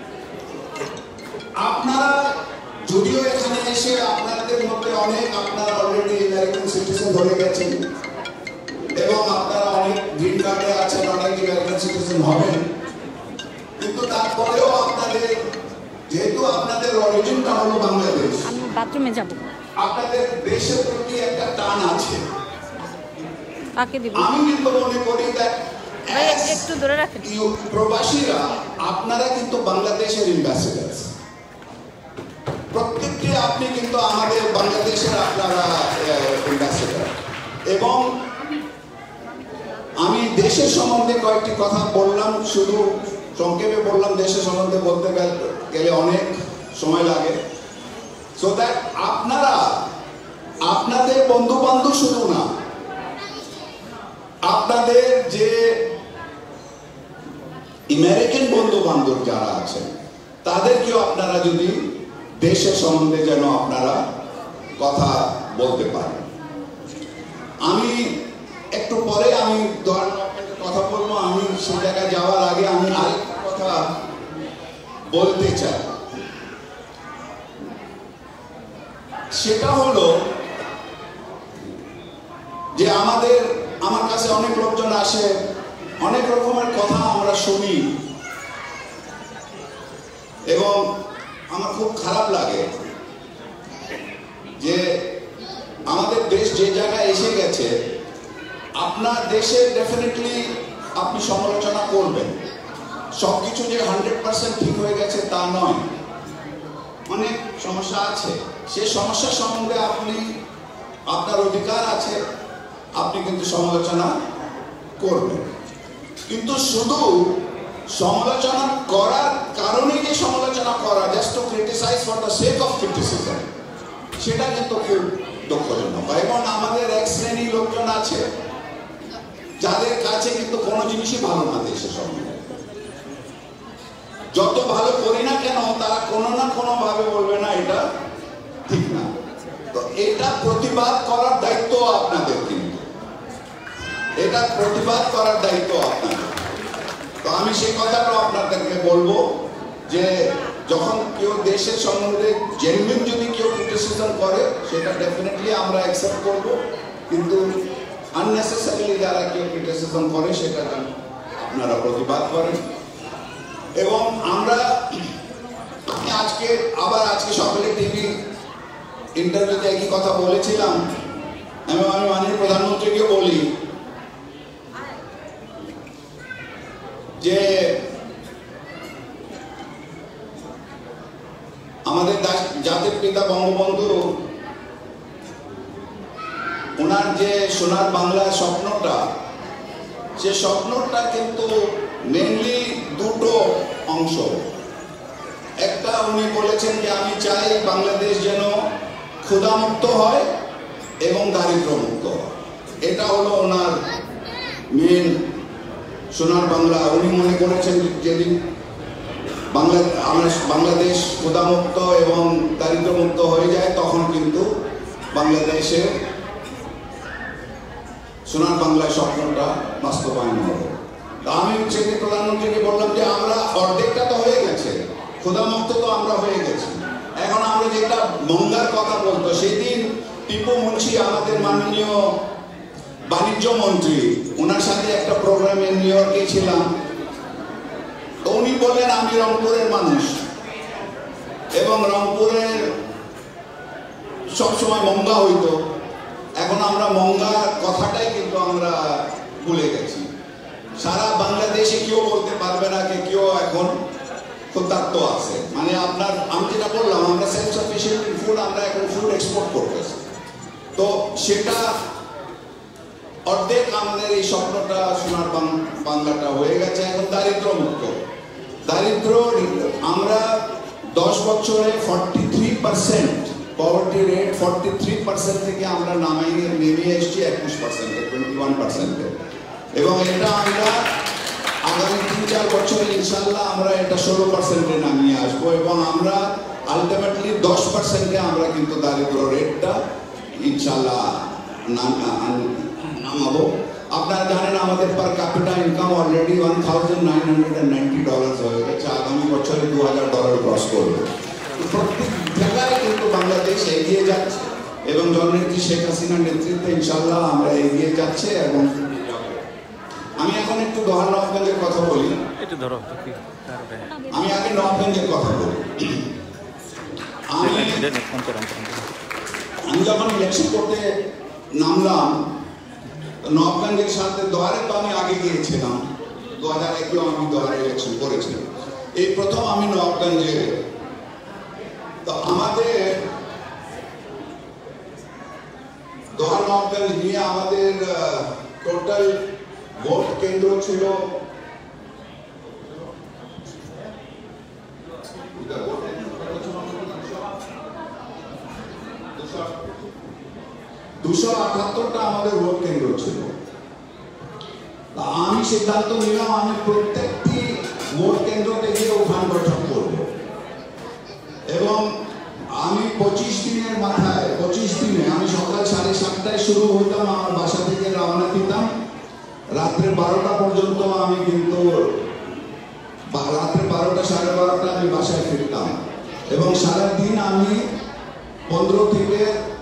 আপনারা যদিও এখানে এসে আপনাদের মধ্যে অনেক আপনারা অলরেডি আমেরিকান সিটিজেন হয়ে গেছেন এবং আপনারা অনেক গ্রিন কার্ডে আছেন, অনেক আমেরিকান সিটিজেন হবেন, কিন্তু তারপরেও আপনাদের যেহেতু আপনাদের অরিজিনটা হলো বাংলাদেশ, আমি বাথরুমে যাব, আপনাদের দেশের প্রতি একটা টান আছে। কাকে দিব? আমি কিন্তু মনে করি একটু ধরে রাখেন, প্রবাসীরা আপনারা কিন্তু বাংলাদেশের অ্যাম্বাসেডার, প্রত্যেকটি আপনি কিন্তু আমাদের বাংলাদেশের আপনারা অ্যাম্বাসেডার। এবং আমি দেশের সম্বন্ধে কয়েকটি কথা বললাম, শুধু সংক্ষেপে বললাম, দেশের সম্বন্ধে বলতে গেলে অনেক সময় লাগে। সো দ্যাট আপনারা আপনাদের বন্ধু বান্ধব শুধু না, আপনাদের যে আমেরিকান বন্ধু বান্ধব যারা আছেন তাদেরকেও আপনারা যদি দেশের সম্বন্ধে যেন আপনারা কথা বলতে পারেন। আমি একটু পরে আমি কথা বলবো, আমি সেই জায়গায় যাওয়ার আগে আমি আরেকটা কথা বলতে চাই, সেটা হলো যে আমার কাছে অনেক লোকজন আসে, অনেক রকমের কথা আমরা শুনি এবং আমার খুব খারাপ লাগে যে আমাদের দেশ যে জায়গায় এসে গেছে, আপনার দেশে ডেফিনেটলি আপনি সমালোচনা করবেন। সবকিছু যে 100% ঠিক হয়ে গেছে তা নয়, অনেক সমস্যা আছে। সেই সমস্যার সম্বন্ধে আপনার অধিকার আছে, আপনি কিন্তু সমালোচনা করবেন, কিন্তু শুধু সমালোচনা করার কারণে যে সমালোচনা করা, just to criticise for the sake of criticism, সেটা কিন্তু খুব দুঃখজনক। এবং আমাদের এক শ্রেণীর লোকজন আছে যাদের কাছে কিন্তু কোনো জিনিসই ভালো না দেশের সম্বন্ধে। যত ভালো করি না কেন তারা কোনো না কোনো ভাবে বলবে না এটা ঠিক না। তো এটা প্রতিবাদ করার দায়িত্ব আপনাদের, কিন্তু এটা প্রতিবাদ করার দায়িত্ব আপনাদের। তো আমি সেই কথাটা আপনাদেরকে বলবো যে যখন কেউ দেশের সম্বন্ধে জেনুইন যদি কেউ ক্রিটিসিজম করে সেটা ডেফিনেটলি আমরা অ্যাকসেপ্ট করব, কিন্তু আননেসেসারিলি যারা কেউ ক্রিটিসিজম করে সেটা আপনারা প্রতিবাদ করেন। এবং আজকে সকালে টিভি ইন্টারভিউতে একই কথা বলেছিলাম, আমি মাননীয় প্রধানমন্ত্রীকে বলি যে আমাদের জাতির পিতা বঙ্গবন্ধু ওনার যে সোনার বাংলার স্বপ্নটা, সে স্বপ্নটা কিন্তু মেনলি দুটো অংশ। একটা উনি বলেছেন যে আমি চাই বাংলাদেশ যেন ক্ষুধামুক্ত হয় এবং দারিদ্র্যমুক্ত হয়। এটা হলো ওনার মেন সোনার বাংলা। উনি মনে করেছেন যেদিন বাংলাদেশ ক্ষুধামুক্ত এবং দারিদ্র্যমুক্ত হয়ে যায় তখন কিন্তু বাংলাদেশের সোনার বাংলার স্বপ্নটা বাস্তবায়ন হবে। আমি সেদিন প্রধানমন্ত্রীকে বললাম যে আমরা অর্ধেকটা তো হয়ে গেছে, ক্ষুধামুক্ত তো আমরা হয়ে গেছি, এখন আমরা যেটা মঙ্গার কথা বলতো, সেদিন টিপু মুন্সি আমাদের মাননীয় বাণিজ্য মন্ত্রী, ওনার সাথে একটা প্রোগ্রামে নিউ ইয়র্কে ছিলাম। উনি বললেন আমি রংপুরের মানুষ এবং রংপুরের সবসময় মঙ্গা হইতো, এখন আমরা মঙ্গা কথাটাই কিন্তু আমরা ভুলে গেছি। সারা বাংলাদেশে কেউ বলতে পারবে না যে কেউ এখন ক্ষুধার্ত আছে। মানে আপনার আমি যেটা বললাম, আমরা সেলফ সাফিসিয়েন্ট ইন ফুড, আমরা এখন ফুড এক্সপোর্ট করতেছি। তো সেটা অর্ধেক আমাদের এই স্বপ্নটা সোনার বাংলাটা হয়ে গেছে। এখন দারিদ্র মুক্ত, দারিদ্র আমরা 10 বছরে 43% পভার্টি রেট 43% থেকে আমরা নেমে এসেছি 21%, 21%। এবং এটা আমরা আগামী 3-4 বছরে ইনশাল্লাহ আমরা এটা 16% নামিয়ে আসবো এবং আমরা আলটিমেটলি 10% আমরা কিন্তু দারিদ্র রেটটা ইনশাল্লাহ নামাবো। আপনারা জানেন আমাদের পার ক্যাপিটা ইনকাম অলরেডি $1,990 হয়ে গেছে, আগামী বছরে $2,000 ক্রস করবে। প্রত্যেক জায়গায় কিন্তু বাংলাদেশ এগিয়ে যাচ্ছে এবং জননেত্রী শেখ হাসিনার নেতৃত্বে ইনশাল্লাহ আমরা এগিয়ে যাচ্ছে। এবং আমি এখন একটু দোহার নবাবগঞ্জের কথা বলি। আমি আগে নবাবগঞ্জের কথা বলি। আমি যখন ইলেকশন করতে নামলাম, নবাবগঞ্জের সাথে দোহারে তো আমি আগে গিয়েছিলাম, 2001-এও আমি দোহারে ইলেকশন করেছিলাম। এই প্রথম আমি নবাবগঞ্জে। তো আমাদের দোহার নবাবগঞ্জ নিয়ে আমাদের টোটাল ভোট কেন্দ্র ছিল 278টা আমাদের ভোট কেন্দ্র ছিল। আমি সিদ্ধান্ত নিলাম আমি প্রত্যেকটি ভোট কেন্দ্রতে গিয়ে উঠান বৈঠক করব এবং আমি 25 দিনের মাথায় 25 দিনে আমি সকাল 7:30টায় শুরু হইতাম, আমার বাসা থেকে রওনা দিতাম, রাত্রে 12টা পর্যন্ত আমি কিন্তু রাত্রে 12টা 12:30 আমি বাসায় ফিরতাম এবং সারাদিন আমি 10 থেকে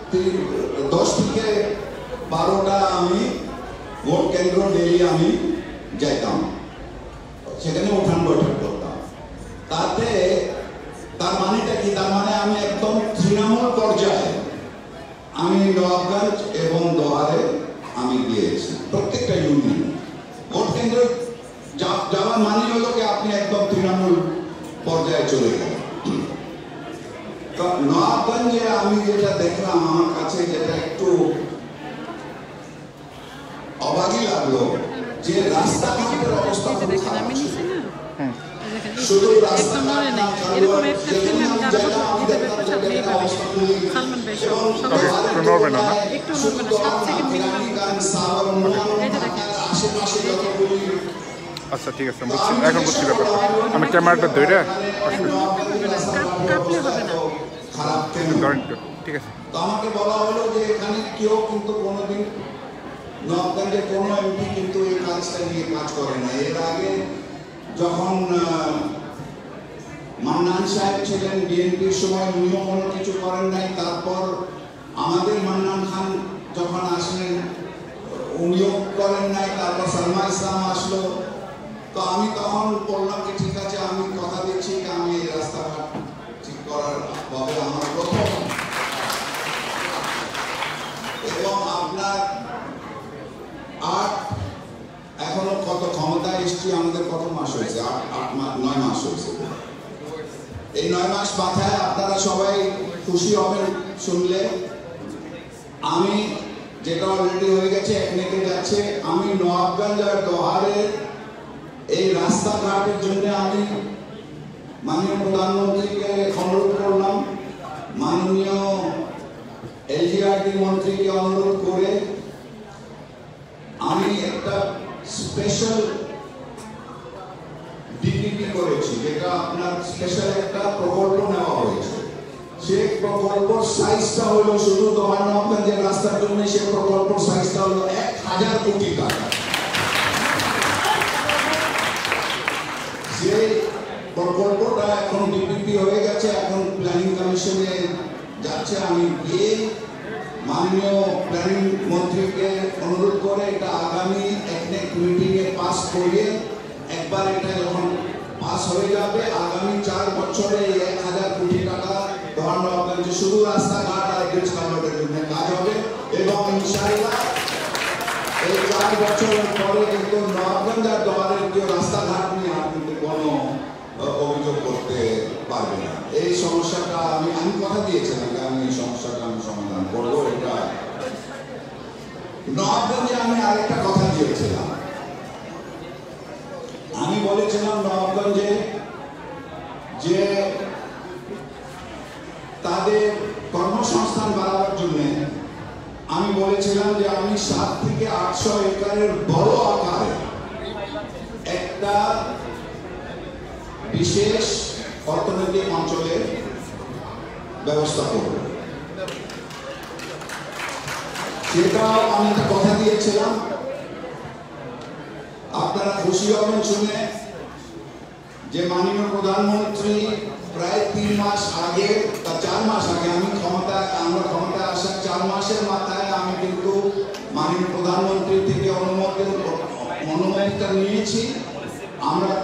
12টা আমি ভোট কেন্দ্র ডেলি আমি যাইতাম, সেখানে উঠান বৈঠক করতাম। তাতে তার মানেটা কি? তার মানে আমি একদম তৃণমূল পর্যায়ে আমি নবাবগঞ্জ এবং দোহারে আমি গিয়েছি, প্রত্যেকটা ইউনিয়ন ভোট কেন্দ্র যাওয়ার মানে হলো কি আপনি একদম তৃণমূল পর্যায়ে চলে গেলেন। তো নবাবগঞ্জে আমি যেটা দেখলাম, আমার কাছে যেটা একটু অবাকই লাগলো, যে রাস্তাঘাটের অবস্থা খুব খারাপ ছিল। শুধু রাস্তাঘাট না, আচ্ছা ঠিক আছে, বুঝছি, এখন বুঝছি ব্যাপারটা। আমি ক্যামেরাটা ধরে ঠিক আছে। তো আমাকে বলা হলো যে এখানে কেউ কিন্তু কোনোদিন নবাবগঞ্জের কোনো এমপি কিন্তু এই কাজটা নিয়ে কাজ করে না। এর আগে যখন মান্নান সাহেব ছিলেন বিএনপির সময়, উনিও কোনো কিছু করেন নাই। তারপর আমাদের মান্নান খান যখন আসলেন, উনিও করেন নাই। তারপর সালমা ইসলাম আসলো। তো আমি তখন বললাম যে ঠিক আছে, আমি কথা দিচ্ছি যে আমি এই রাস্তাঘাট ঠিক করার হবে আমার প্রথম। এবং আপনার এখনো কত ক্ষমতা এসছি, আমাদের কত মাস হয়েছে? 8-9 মাস হয়েছে। এই 9 মাস মাথায় আপনারা সবাই খুশি হবেন শুনলে, আমি যেটা অলরেডি হয়ে গেছে একনেকে যাচ্ছে, আমি নবাবগঞ্জ আর দোহারের এই রাস্তাঘাটের জন্য আমি মাননীয় প্রধানমন্ত্রীকে অনুরোধ করলাম, মাননীয় এলজিআরডি মন্ত্রীকে অনুরোধ করে আমি একটা স্পেশাল ডিপিপি করেছি, যেটা আপনার স্পেশাল একটা প্রকল্প নেওয়া হয়েছে। সেই প্রকল্পর সাইজটা হলো শুধু দোহার নবাবগঞ্জের রাস্তার জন্য, সেই প্রকল্পর সাইজটা হলো 1000 কোটি টাকা। সেই প্রকল্পটা এখন ডিপিপি হয়ে গেছে, এখন প্ল্যানিং কমিশনে যাচ্ছে। আমি গিয়ে মাননীয় প্ল্যানিং মন্ত্রীকে অনুরোধ করে এটা আগামী একনেক মিটিংয়ে পাস করিয়ে, একবার এটা যখন পাস হয়ে যাবে আগামী 4 বছরে 1000 কোটি টাকা দোহার নবাবগঞ্জে শুধু রাস্তাঘাট আর ব্রিজ কালভার্টের জন্য কাজ হবে। এবং ইনশাআল্লাহ এই 4 বছর পরে কিন্তু নবাবগঞ্জ আর দোহারের কেউ রাস্তাঘাট নিয়ে আর কিন্তু কোনো অভিযোগ করতে পারবে না। এই সমস্যাটা আমি কথা দিয়েছিলাম যে আমি এই সমস্যাটা আমি সমাধান করবো। এটা নবাবগঞ্জে আমি আরেকটা কথা দিয়েছিলাম, আমি বলেছিলাম নবাবগঞ্জে যে তাদের কর্মসংস্থান বাড়াবার জন্য আমি বলেছিলাম যে আমি 7 থেকে 800 একরের বড় আকারে একটা বিশেষ অর্থনৈতিক অঞ্চলের ব্যবস্থা করব। সেটাও আমি একটা কথা দিয়েছিলাম, আপনারা খুশি হবেন শুনে যে মাননীয় প্রধানমন্ত্রী প্রায় 3 মাস আগে বা 4 মাস আগে আমরা ক্ষমতায় আসার 4 মাসের মাথায় আমি কিন্তু মাননীয় প্রধানমন্ত্রী থেকে অনুমতিটা নিয়েছি। আমরা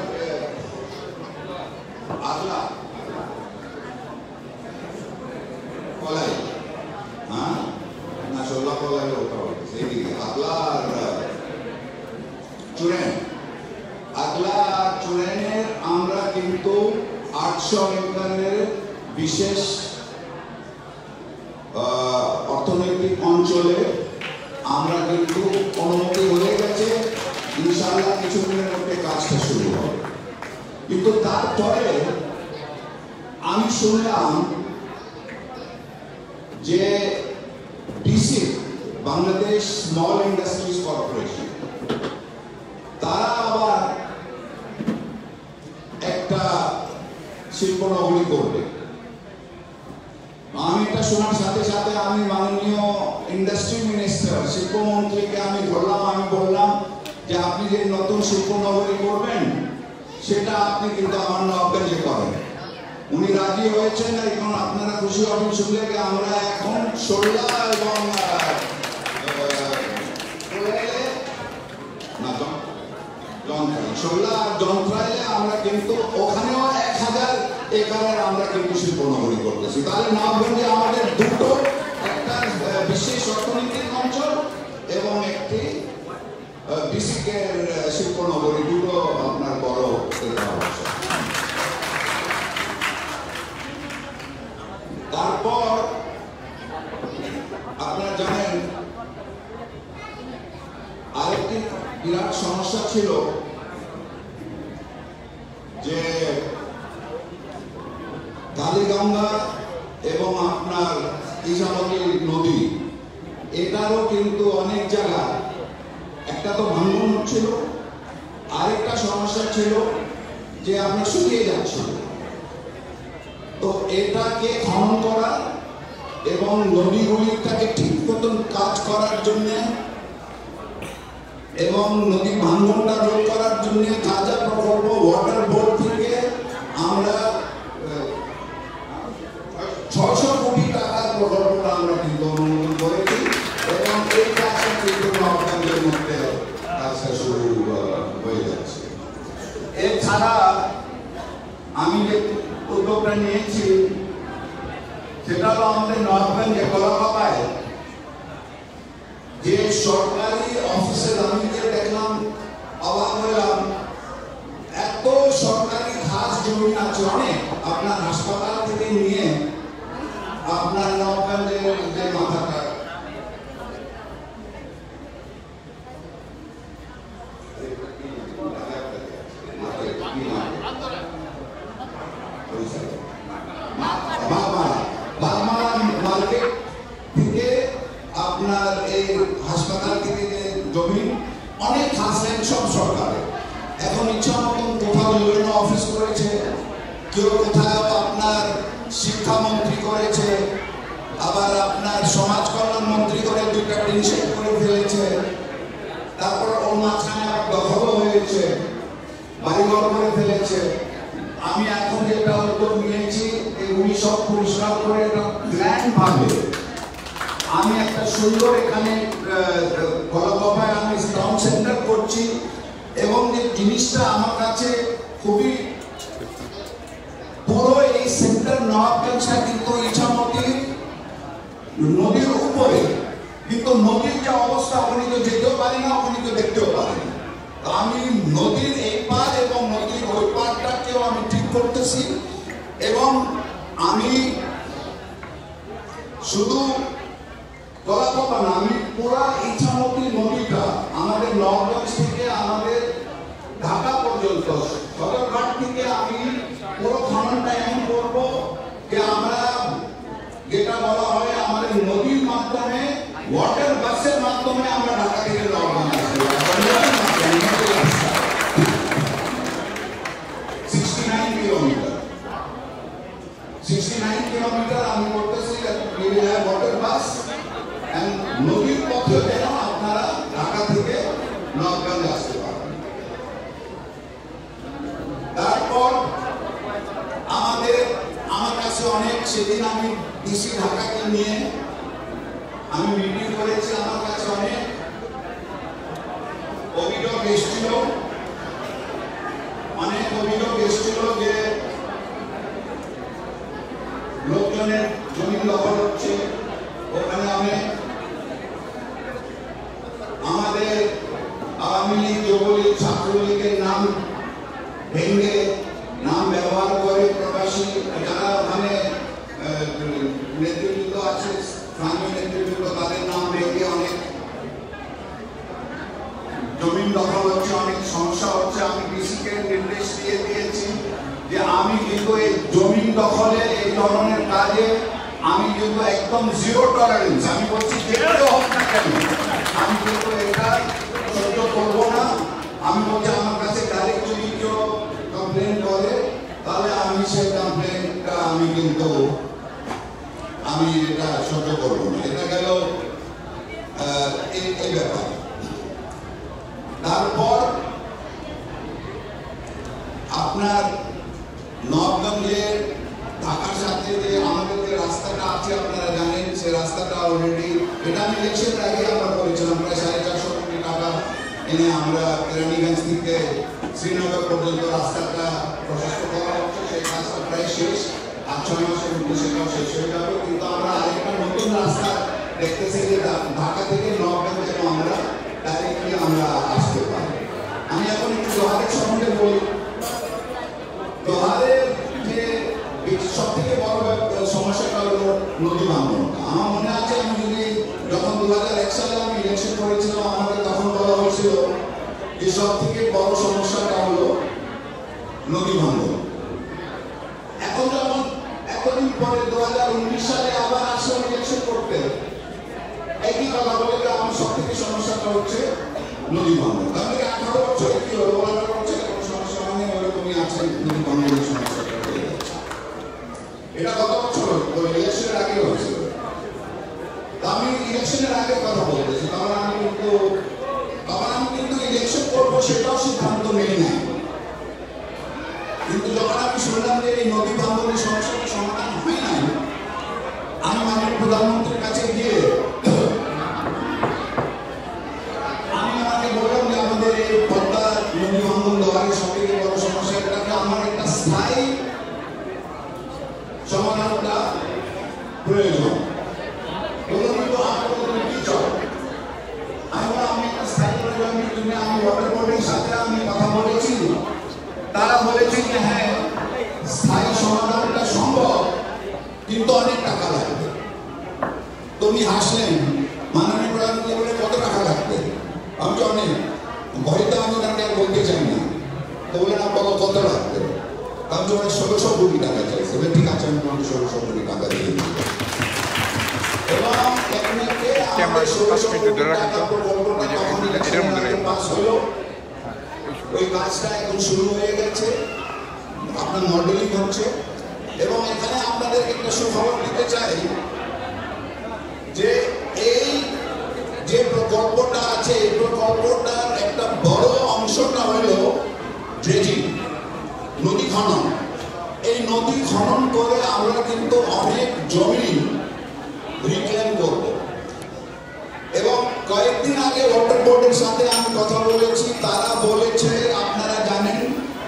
আগলা কলাই না সোলা কলাই সেইদিকে আগলা চুরেন, আগলা চুরেনের আমরা কিন্তু 800 একরের বিশেষ অর্থনৈতিক অঞ্চলে আমরা কিন্তু অনুমতি হয়ে গেছে। ইনশাআল্লাহ কিছুদিনের মধ্যে কাজটা শুরু হবে। কিন্তু তারপরে আমি শুনলাম যে DC Bangladesh small industries corporation তারা আবার একটা শিল্পনগরী করবে। আমি এটা শোনার সাথে সাথে আমি মাননীয় ইন্ডাস্ট্রি মিনিস্টার শিল্পমন্ত্রীকে আমি ধরলাম, আমি বললাম যে আপনি যে নতুন শিল্পনগরী করবেন সেটা আপনি কিন্তু আমার নবাবগঞ্জে করেন। উনি রাজি হয়েছেন। এখন আপনারা খুশি হবেন শুনলে যে আমরা এখন সোল্লা এবং সোল্লা আর যন্ত্রাইলে আমরা কিন্তু ওখানেও 1000 একরের আমরা কিন্তু শিল্পনগরী করতেছি। তাহলে নবাবগঞ্জে আমাদের দুটো, একটা বিশেষ অর্থনৈতিক অঞ্চল এবং একটি বিসিকের শিল্পনগরী, দুটো আপনার বড়। তারপর আপনারা জানেন আরেকটি বিরাট সমস্যা ছিল যে কালীগঙ্গা এবং আপনার ইসামতি নদী, এটারও কিন্তু অনেক জায়গা একটা তো ভাঙন হচ্ছিল, আরেকটা সমস্যা ছিল যে আপনার শুকিয়ে যাচ্ছিল। তো এটাকে খনন করা এবং নদীগুলিটাকে ঠিক মতন কাজ করার জন্য এবং নদী ভাঙনটা রোধ করার জন্য কাজা প্রকল্প ওয়াটার বোর্ড থেকে আমরা 600 কোটি টাকার প্রকল্পটা আমরা কিন্তু অনুমোদন করেছি এবং এই কাজটা কিন্তু নবাবগঞ্জের মধ্যে কাজটা শুরু হয়ে যাচ্ছে। এছাড়া আমি যে উদ্যোগটা নিয়েছি সেটা হলো আমাদের নবাবগঞ্জে কলাপাড়ায় যে সরকারি অফিসে আমি যে দেখলাম, অবাক হলাম, এত সরকারি খাস জমি জমি আছে অনেক, আপনার হাসপাতাল থেকে নিয়ে আপনার নবাবগঞ্জের যে মাথাটা মার্কেট থেকে আপনার এই হাসপাতাল থেকে যে জমি অনেক হাসলেন সব সরকারের। এখন ইচ্ছা মতন কোথাও বিভিন্ন অফিস করেছে, কেউ কোথাও আপনার শিক্ষামন্ত্রী করেছে, আবার আপনার সমাজ কল্যাণ মন্ত্রী করে দুইটা টিনশেড করে ফেলেছে, তারপর ওর মাঝখানে আবার দখলও হয়েছে, বাড়িঘর করে ফেলেছে। আমি এখন যেটা উদ্যোগ নিয়েছি উনি সব পরিষ্কার করে একটা প্ল্যান ভাবে আমি একটা সুন্দর এখানে কলাপাড়ায় আমি টাউন সেন্টার করছি, এবং যে জিনিসটা আমার কাছে খুবই পুরো এই সেন্টার নবাবগঞ্জটা কিন্তু ইছামতি নদীর উপরে, কিন্তু নদীর যে অবস্থা ওখানে তো যেতেও পারি না, ওখানে তো দেখতেও পারি না। আমি নদীর এই পার এবং নদীর ওই পারটাকেও আমি ঠিক করতেছি, এবং আমি শুধু কলাপাড়া না, আমি পুরা ইছামতি নদীটা আমাদের নবাবগঞ্জ থেকে আমাদের ঢাকা পর্যন্ত সদরঘাট থেকে আমি পুরো খননটা এমন করবো যে আমরা যেটা বলা হয় আমাদের নদীর মাধ্যমে ওয়াটার বাসের মাধ্যমে আমরা ঢাকা থেকে নবাবগঞ্জ আসবো। 69 কিলোমিটার আমি করতেছি ওয়াটার বাস, নদীর পথে যেন আপনারা ঢাকা থেকে নবাবগঞ্জ আসতে পারেন। তারপর আমার কাছে অনেক, সেদিন আমি ডিসি ঢাকাকে নিয়ে আমি মিটিং করেছি, আমার কাছে অনেক অভিযোগ এসেছিল, যে লোকজনের জমি দখল হচ্ছে। ওখানে আমাদের আওয়ামী লীগ, যুবলীগ, ছাত্রলীগের নাম ভেঙে নাম ব্যবহার করে প্রবাসী যারা ওখানে নেতৃত্ব আছে, স্থানীয় নেতৃত্ব, তাদের নাম ভেঙে অনেক জমিন দখল হচ্ছে, অনেক সমস্যা হচ্ছে। আমি ডিসিকে নির্দেশ দিয়ে দিয়েছি যে আমি কিন্তু এই জমিন দখলে এই ধরনের কাজে আমি কিন্তু একদম জিরো টলারেন্স, আমি বলছি যেটাও হোক না কেন আমি কিন্তু এটা সহ্য করবো না। আমি বলছি আমার কাছে ডাইরেক্ট যদি কেউ কমপ্লেন করে তাহলে আমি সেই কমপ্লেনটা আমি এটা সহ্য করবো না। এটা গেল এই ব্যাপার। তারপর আপনার নবাবগঞ্জের ঢাকার সাথে যে আমাদের যে রাস্তাটা আছে আপনারা জানেন, সে রাস্তাটা অলরেডি, এটা আমি ইলেকশনের আগে আমরা করেছিলাম, প্রায় 450 কোটি টাকা এনে আমরা কেরানীগঞ্জ থেকে শ্রীনগর পর্যন্ত রাস্তাটা প্রশস্ত করা হচ্ছে। সেই কাজটা প্রায় শেষ, 8-6 মাসের মধ্যে সেটাও শেষ হয়ে যাবে। কিন্তু আমরা আরেকটা নতুন রাস্তা দেখতেছি যে ঢাকা থেকে নবাবগঞ্জ যেন আমরা ডাইরেক্টলি আমরা আসতে পারি। আমি এখন একটু দোহারের সম্বন্ধে বলি। দোহারের যে সব থেকে বড় সমস্যাটা হলো নদী ভাঙনটা। আমার মনে আছে আমি যখন 2001 সালে আমি ইলেকশন করেছিলাম, আমাকে তখন বলা হয়েছিল যে সব থেকে বড় সমস্যাটা হলো নদী ভাঙন। এখন যখন এতদিন পরে 2019 সালে আবার আসলাম ইলেকশন করতে, একই কথা বলে যে আমার সব থেকে সমস্যাটা হচ্ছে নদী ভাঙন। তার থেকে 18 বছর কি হলো, 18 বছর কোনো সমস্যা হয়নি, ওরকমই আছে নদী ভাঙনের সমস্যাটা হয়ে যাচ্ছে। এটা কত বছর হলো, ইলেকশনের আগে হয়েছিল। আমি ইলেকশনের আগে কথা বলতেছি, তখন আমি কিন্তু ইলেকশন করবো সেটাও সিদ্ধান্ত নেই নাই। কিন্তু যখন আমি শুনলাম যে এই নদী ভাঙনের সমস্যাটা সমাধান হয় নাই, আমি মাননীয় প্রধানমন্ত্রীর কাছে গিয়ে আমি আমাকে বললাম যে আমাদের এই পদ্মা নদী ভাঙন দোহারের সবথেকে বড় সমস্যা, এটাকে আমার একটা স্থায়ী সমাধানটা প্রয়োজন। আমি ওয়াটার বোর্ডের সাথে আমি কথা বলেছি, তারা বলেছে যে হ্যাঁ জোড়া 1600 কোটি টাকা চাইছে, ঠিক আছে আমি 1600 কোটি টাকা দিয়ে দিই। এবং টেকনিকে ক্যামেরা 5 মিনিট ধরে রাখেন তো, ওই যে এটার মধ্যে রাখেন। পাস হলো, ওই কাজটা এখন শুরু হয়ে গেছে, আপনার মডেলিং হচ্ছে। এবং এখানে আপনাদের একটা সুখবর দিতে চাই যে এই যে প্রকল্পটা আছে, এই প্রকল্পটার একটা বড় অংশটা হলো ড্রেজিং, নদী খনন। এই নদী খনন করে আমরা কিন্তু অনেক জমি রিক্লেম করব। এবং কয়েকদিন আগে ওয়াটার বোর্ডের সাথে আমি কথা বলেছি, তারা বলেছে আপনারা জানেন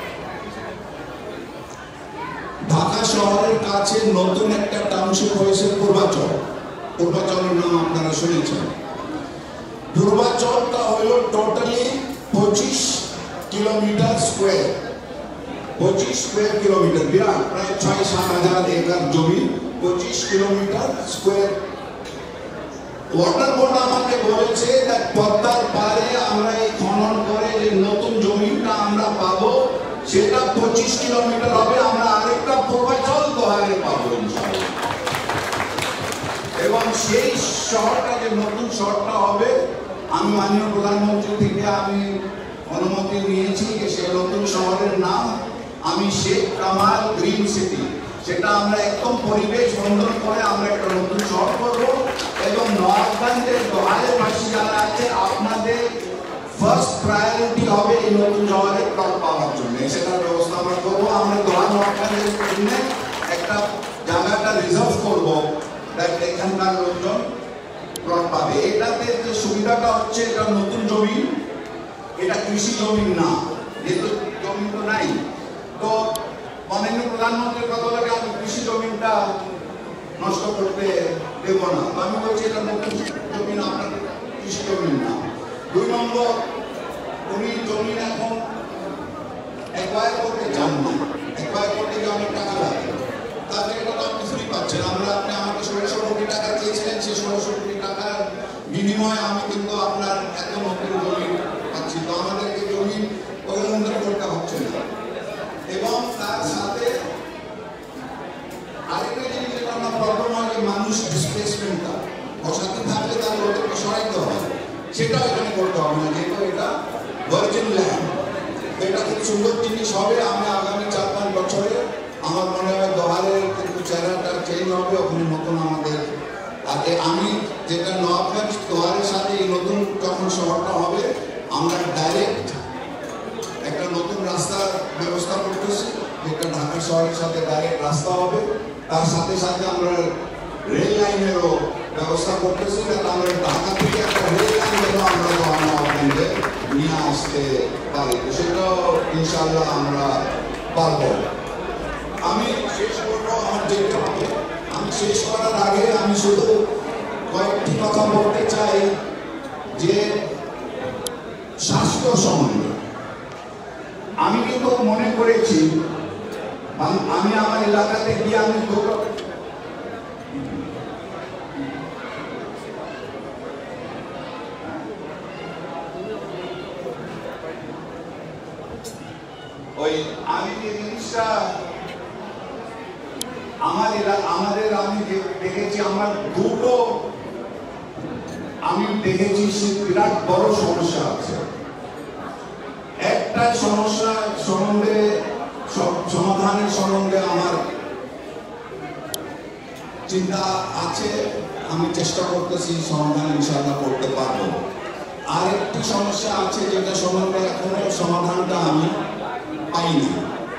ঢাকা শহরের কাছে নতুন একটা টাউনশিপ হয়েছে পূর্বাচল। পূর্বাচলের নাম আপনারা শুনেছেন। পূর্বাচলটা হলো totally 25 kilometre square, 25 square kilometre, বিরাট, প্রায় 6-7 হাজার একর জমি, 25 কিলোমিটার স্কোয়ার। ওয়াটার বোর্ড আমাকে বলেছে পদ্মার পারে আমরা এই খনন করে যে নতুন জমিটা আমরা পাবো সেটা 25 কিলোমিটার হবে, আমরা আরেকটা পূর্বাচল দোহারে পাবো ইনশাআল্লাহ। এবং সেই শহরটা যে নতুন শহরটা হবে, আমি মাননীয় প্রধানমন্ত্রী থেকে আমি অনুমতি নিয়েছি যে সেই নতুন শহরের নাম আমি শেখ কামাল গ্রিন সিটি, সেটা আমরা একদম পরিবেশ বন্ধন করে আমরা একটা নতুন শহর করবো। এবং নবাবগঞ্জের দোহারের বাসী যারা আছে আপনাদের ফার্স্ট প্রায়োরিটি হবে এই নতুন শহরের প্লট পাওয়ার জন্য, সেটার ব্যবস্থা আমরা করবো। আমরা দোহার নবাবগঞ্জের জন্য একটা জায়গাটা রিজার্ভ করবো, এখানকার লোকজন প্লট পাবে। এটাতে যে সুবিধাটা হচ্ছে এটা নতুন জমি, এটা কৃষি জমি না, যেহেতু জমি তো নাই, তো মাননীয় প্রধানমন্ত্রীর কথা লাগে আমি কৃষি জমিটা নষ্ট করতে দেব না, তো আমি বলছি এটা নতুন জমি না, আপনার কৃষি জমি না। 2 নম্বর, উনি জমি এখন অ্যাকোয়ার করতে চান না, অ্যাকোয়ার করতে গিয়ে অনেক টাকা লাগে, তাতে এটা তো আপনি ফ্রি পাচ্ছেন। আপনি আমাকে 1600 কোটি টাকা দিয়েছিলেন, সেই 1600 কোটি টাকার বিনিময়ে আমি কিন্তু আপনার এত নতুন জমি পাচ্ছি, তো আমাদেরকে জমি অবলম্বন করতে হচ্ছে না। এবং তার সাথে আরেকটা জিনিস যেটা আমরা প্রবলেম হয় যে মানুষ ডিসপ্লেসমেন্টটা অশান্তি থাকলে তার লোককে সরাইতে হয়, সেটাও এখানে করতে হবে না, যেহেতু এটা ভার্জিন ল্যান্ড। এটা খুব সুন্দর জিনিস হবে। আমি আগামী 4-5 বছরে আমার মনে হয় দোহারের কিন্তু চেহারাটা চেঞ্জ হবে, ওখানে নতুন আমাদের আগে আমি যেটা নবাবগঞ্জ দোহারের সাথে এই নতুন যখন শহরটা হবে আমরা ডাইরেক্ট একটা নতুন রাস্তার ব্যবস্থা করতেছি, যেটা ঢাকা শহরের সাথে ডাইরেক্ট রাস্তা হবে। তার সাথে সাথে আমরা রেল লাইনেরও ব্যবস্থা করতেছি, যাতে আমরা ঢাকা থেকে একটা রেল লাইন যেন আমরা নবাবগঞ্জে নিয়ে আসতে পারি, সেটাও ইনশাআল্লাহ আমরা পারবো। আমি শেষ করবো আমার যেটা হবে, আমি শেষ করার আগে আমি শুধু কয়েকটি কথা বলতে চাই যে স্বাস্থ্য সম্বন্ধে আমি কিন্তু মনে করেছি, আমি আমার এলাকাতে গিয়ে আমি ওই আমি যে জিনিসটা আমাদের আমি দেখেছি, আমার দুটো আমি দেখেছি বিরাট বড় সমস্যা আছে। একটা সমস্যা সম্বন্ধে সমাধানের সম্বন্ধে আমার চিন্তা আছে, আমি চেষ্টা করতেছি সমাধান ইনশাআল্লাহ করতে পারবো। আরেকটি সমস্যা আছে যেটা সম্বন্ধে এখনো সমাধানটা আমি পাইনি।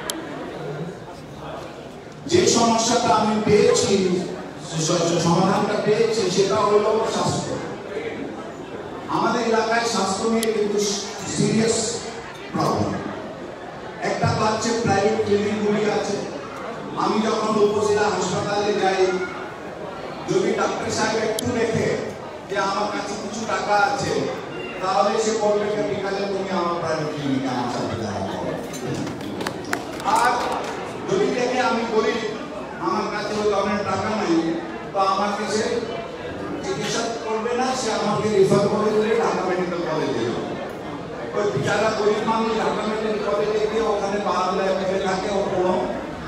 যে সমস্যাটা আমি পেয়েছি, সমাধানটা পেয়েছি, সেটা হলো স্বাস্থ্য। আমাদের এলাকায় স্বাস্থ্য নিয়ে কিন্তু সিরিয়াস প্রবলেম। একটা তো হচ্ছে প্রাইভেট ক্লিনিকগুলি আছে। আমি যখন উপজেলা হাসপাতালে যাই, যদি ডাক্তার সাহেব একটু দেখে যে আমার কাছে কিছু টাকা আছে, তাহলে সে বলবে বিকালে তুমি আমার প্রাইভেট ক্লিনিকে আমার সাথে দেখা করো। আর যদি দেখে আমি বলি আমার কাছে ওই ধরনের টাকা নেই, তো আমাকে সে চিকিৎসা করবে না, সে আমাকে রেফার করে দিলে ঢাকা মেডিকেল কলেজে। ওই বিচারা গরিব মানুষ ঢাকা মেডিকেল কলেজে গিয়ে ওখানে বাংলায় ফেলে থাকে, ও কোনো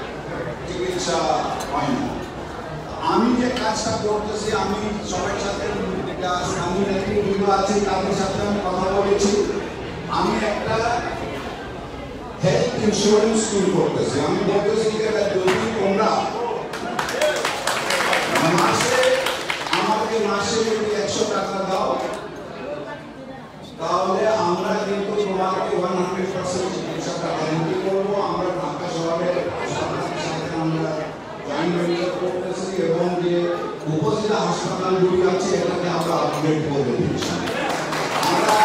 চিকিৎসা হয় না। আমি যে কাজটা করতেছি, আমি সবার সাথে স্থানীয় নেতৃবৃন্দ আছে তাদের সাথে আমি কথা বলেছি। আমি একটা হেলথ ইন্স্যুরেন্স স্কিম করতেছি। আমি বলতেছি যে যদি তোমরা মাসে যদি 100 টাকা দাও, তাহলে আমরা কিন্তু তোমাকে 100% চিকিৎসাটা গ্যারান্টি করবো। আমরা ঢাকা শহরের হাসপাতালের সাথে আমরা জয়েন্ট ভেঞ্চার করতেছি এবং যে উপজেলা হাসপাতালগুলি আছে এটাকে আমরা আপগ্রেড করে দিচ্ছি। আমরা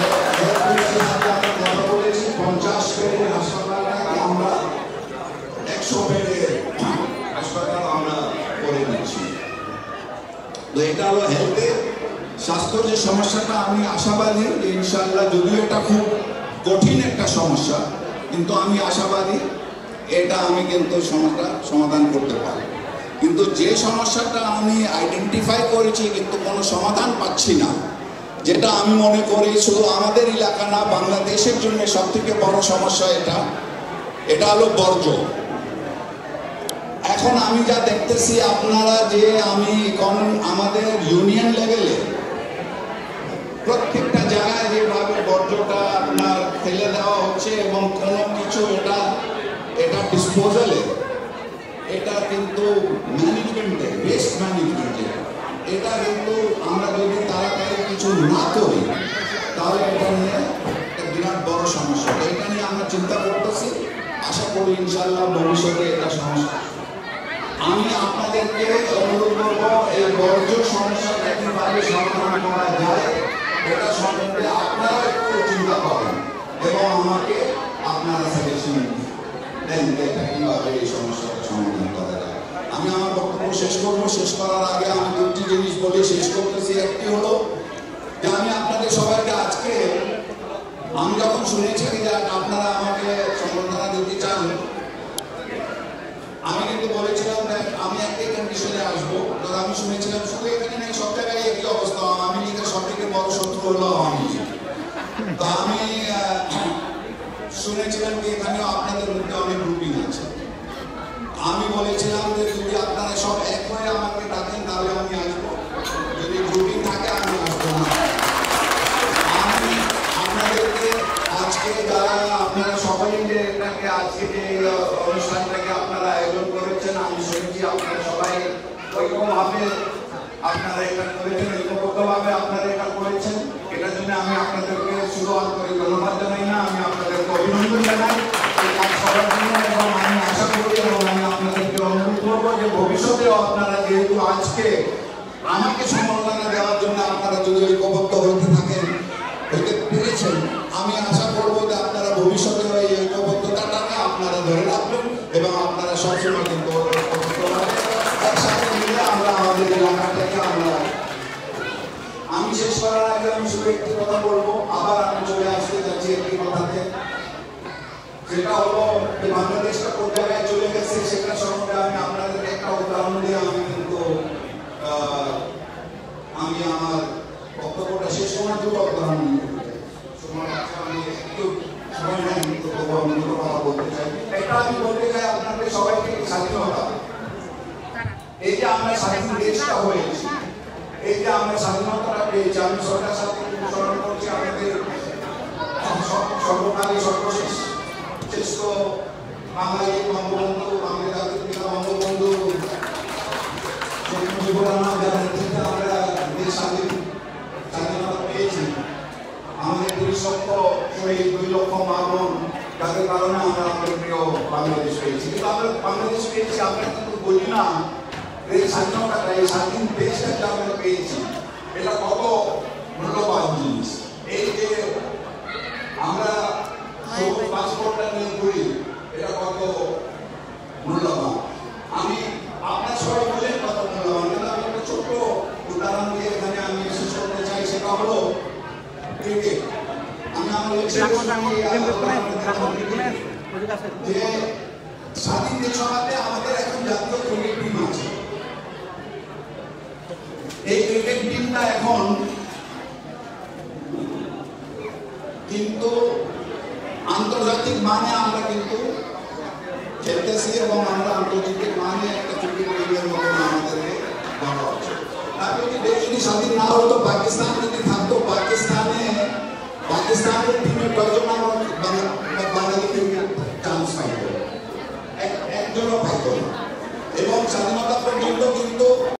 কথা বলেছি 50 বেডের হাসপাতালটাকে আমরা 100 বেডের হাসপাতাল আমরা করে দিচ্ছি। তো এটা হলো হেলথের স্বাস্থ্য যে সমস্যাটা, আমি আশাবাদী যে ইনশাআল্লাহ, যদিও এটা খুব কঠিন একটা সমস্যা, কিন্তু আমি আশাবাদী এটা আমি কিন্তু সমাধান করতে পারি। কিন্তু যে সমস্যাটা আমি আইডেন্টিফাই করেছি কিন্তু কোনো সমাধান পাচ্ছি না, যেটা আমি মনে করি শুধু আমাদের এলাকা না, বাংলাদেশের জন্য সবথেকে বড় সমস্যা এটা হলো বর্জ্য। এখন আমি যা দেখতেছি আপনারা যে আমাদের ইউনিয়ন লেভেলে প্রত্যেকটা জায়গায় যেভাবে বর্জ্যটা আপনার ফেলে দেওয়া হচ্ছে এবং কোনো কিছু এটা ডিসপোজালে, এটা কিন্তু ম্যানেজমেন্টে, ওয়েস্ট ম্যানেজমেন্টে, এটা কিন্তু আমরা যদি তাড়াতাড়ি কিছু না করি তাহলে এটা নিয়ে একটা বিরাট বড় সমস্যা। এটা নিয়ে আমরা চিন্তা করতেছি, আশা করি ইনশাআল্লাহ ভবিষ্যতে এটা সমস্যা। আমি আপনাদেরকে অনুরোধ করবো এই বর্জ্য সমস্যাটা কিভাবে সমাধান করা যায় এটা সম্বন্ধে আপনারা একটু চিন্তা করেন এবং আমাকে আপনারা সাজেশন দেন যে এটা কিভাবে এই সমস্যাটা সমাধান করা যায়। আমি আমার বক্তব্য শেষ করবো। শেষ করার আগে আমি দুটি জিনিস বলে শেষ করতেছি। একটি হলো যে আমি আপনাদের সবাইকে আজকে, আমি যখন শুনেছি যে আপনারা আমাকে সম্বর্ধনা দিতে চান, আমি কিন্তু বলেছিলাম যে আমি একটাই কন্ডিশনে আসবো। কারণ আমি শুনেছিলাম শুধু এখানে নেই, সব জায়গায় একই অবস্থা, আমি নিজের সব থেকে বড় শত্রু হলো আমি। তো আমি শুনেছিলাম যে এখানেও আপনাদের মধ্যে অনেক গ্রুপিং আছে। আমি বলেছিলাম যে যদি আপনারা সব এক হয়ে আমাকে ডাকেন তাহলে আমি আসবো, যদি গ্রুপিং থাকে আমি আসবো না। আমি আপনাদেরকে আজকে যারা আপনারা সবাই যে এটাকে আজকে যে অনুষ্ঠানটাকে আপনারা আয়োজন করেছেন, আমি শুনেছি আপনারা সবাই ঐক্যভাবে আপনারা এটা করেছেন, ঐক্যবদ্ধভাবে আপনারা এটা করেছেন। এটার জন্য আমি আপনাদেরকে শুধু আন্তরিক ধন্যবাদ জানাই না, আমি আপনাদেরকে অভিনন্দন জানাই এই কাজ করার জন্য। এবং আমি আশা করি এবং আমি আপনাদেরকে অনুরোধ করবো যে ভবিষ্যতেও আপনারা যেহেতু আজকে আমাকে সম্মাননা দেওয়ার জন্য আপনারা যদি ঐক্যবদ্ধ হইতে পেরেছেন, আমি আশা করবো যে আপনারা ভবিষ্যতে এই ঐক্যবদ্ধতাটাকে আপনারা ধরে রাখবেন এবং আপনারা সবসময় কিন্তু একসাথে মিলে আমরা আমাদের এলাকাটাকে আমি শেষ করার আগে আমি শুধু একটি কথা বলবো, আবার আমি চলে আসতে যাচ্ছি একটি কথাতে, যেটা হলো যে বাংলাদেশটা কোন জায়গায় চলে গেছে সেটা সম্বন্ধে আমি আপনাদেরকে একটা উদাহরণ দিয়ে আমি আমার বক্তব্যটা শেষ করার জন্য উদাহরণ আমি একটু সময় নেই, কিন্তু তবু আমি দুটো কথা বলতে চাই। একটা আমি বলতে চাই আপনাদের সবাইকে স্বাধীনতা, এই যে আমরা স্বাধীন দেশটা হয়েছি, এই যে আমরা স্বাধীনতাটা পেয়েছি, আমি সরকার সাথে স্মরণ করছি আমাদের সর্বকালে সর্বশেষ শ্রেষ্ঠ বাঙালি বঙ্গবন্ধু, আমাদের জাতির পিতা বঙ্গবন্ধু যারা নেতৃত্বে আমরা দেশ স্বাধীনতা পেয়েছি। আমাদের 2 লক্ষ শহীদ, 2 লক্ষ মা-বোন, যাদের কারণে আমরা আমাদের প্রিয় বাংলাদেশ পেয়েছি। কিন্তু আমরা বাংলাদেশ পেয়েছি, আমরা কিন্তু বলি না এই স্বাধীনতাটা, এই স্বাধীন দেশটাকে আমরা পেয়েছি, এটা কত মূল্যবান জিনিস। এই যে আমরা পাসপোর্টটা নিয়ে ঘুরি, এটা কত মূল্যবান। আমি আপনার সবাই বলেন কত মূল্যবান, কিন্তু আমি একটা ছোট্ট উদাহরণ দিয়ে এখানে আমি শেষ করতে চাই, সেটা হলো ক্রিকেট। আমি আমার যে স্বাধীন দেশ হওয়াতে আমাদের এখন জাতীয় ক্রিকেট টিম আছে। এই ক্রিকেট টিমটা এখন কিন্তু আন্তর্জাতিক মানে আমরা কিন্তু খেলতেছি এবং আমরা আন্তর্জাতিক মানে একটা ক্রিকেট টিমের মতন আমাদেরকে ভাবা হচ্ছে। তারপরে যদি দেশ যদি স্বাধীন না হতো, পাকিস্তান যদি থাকতো, পাকিস্তানের টিমে কয়জন আমার বাঙালি ক্রিকেট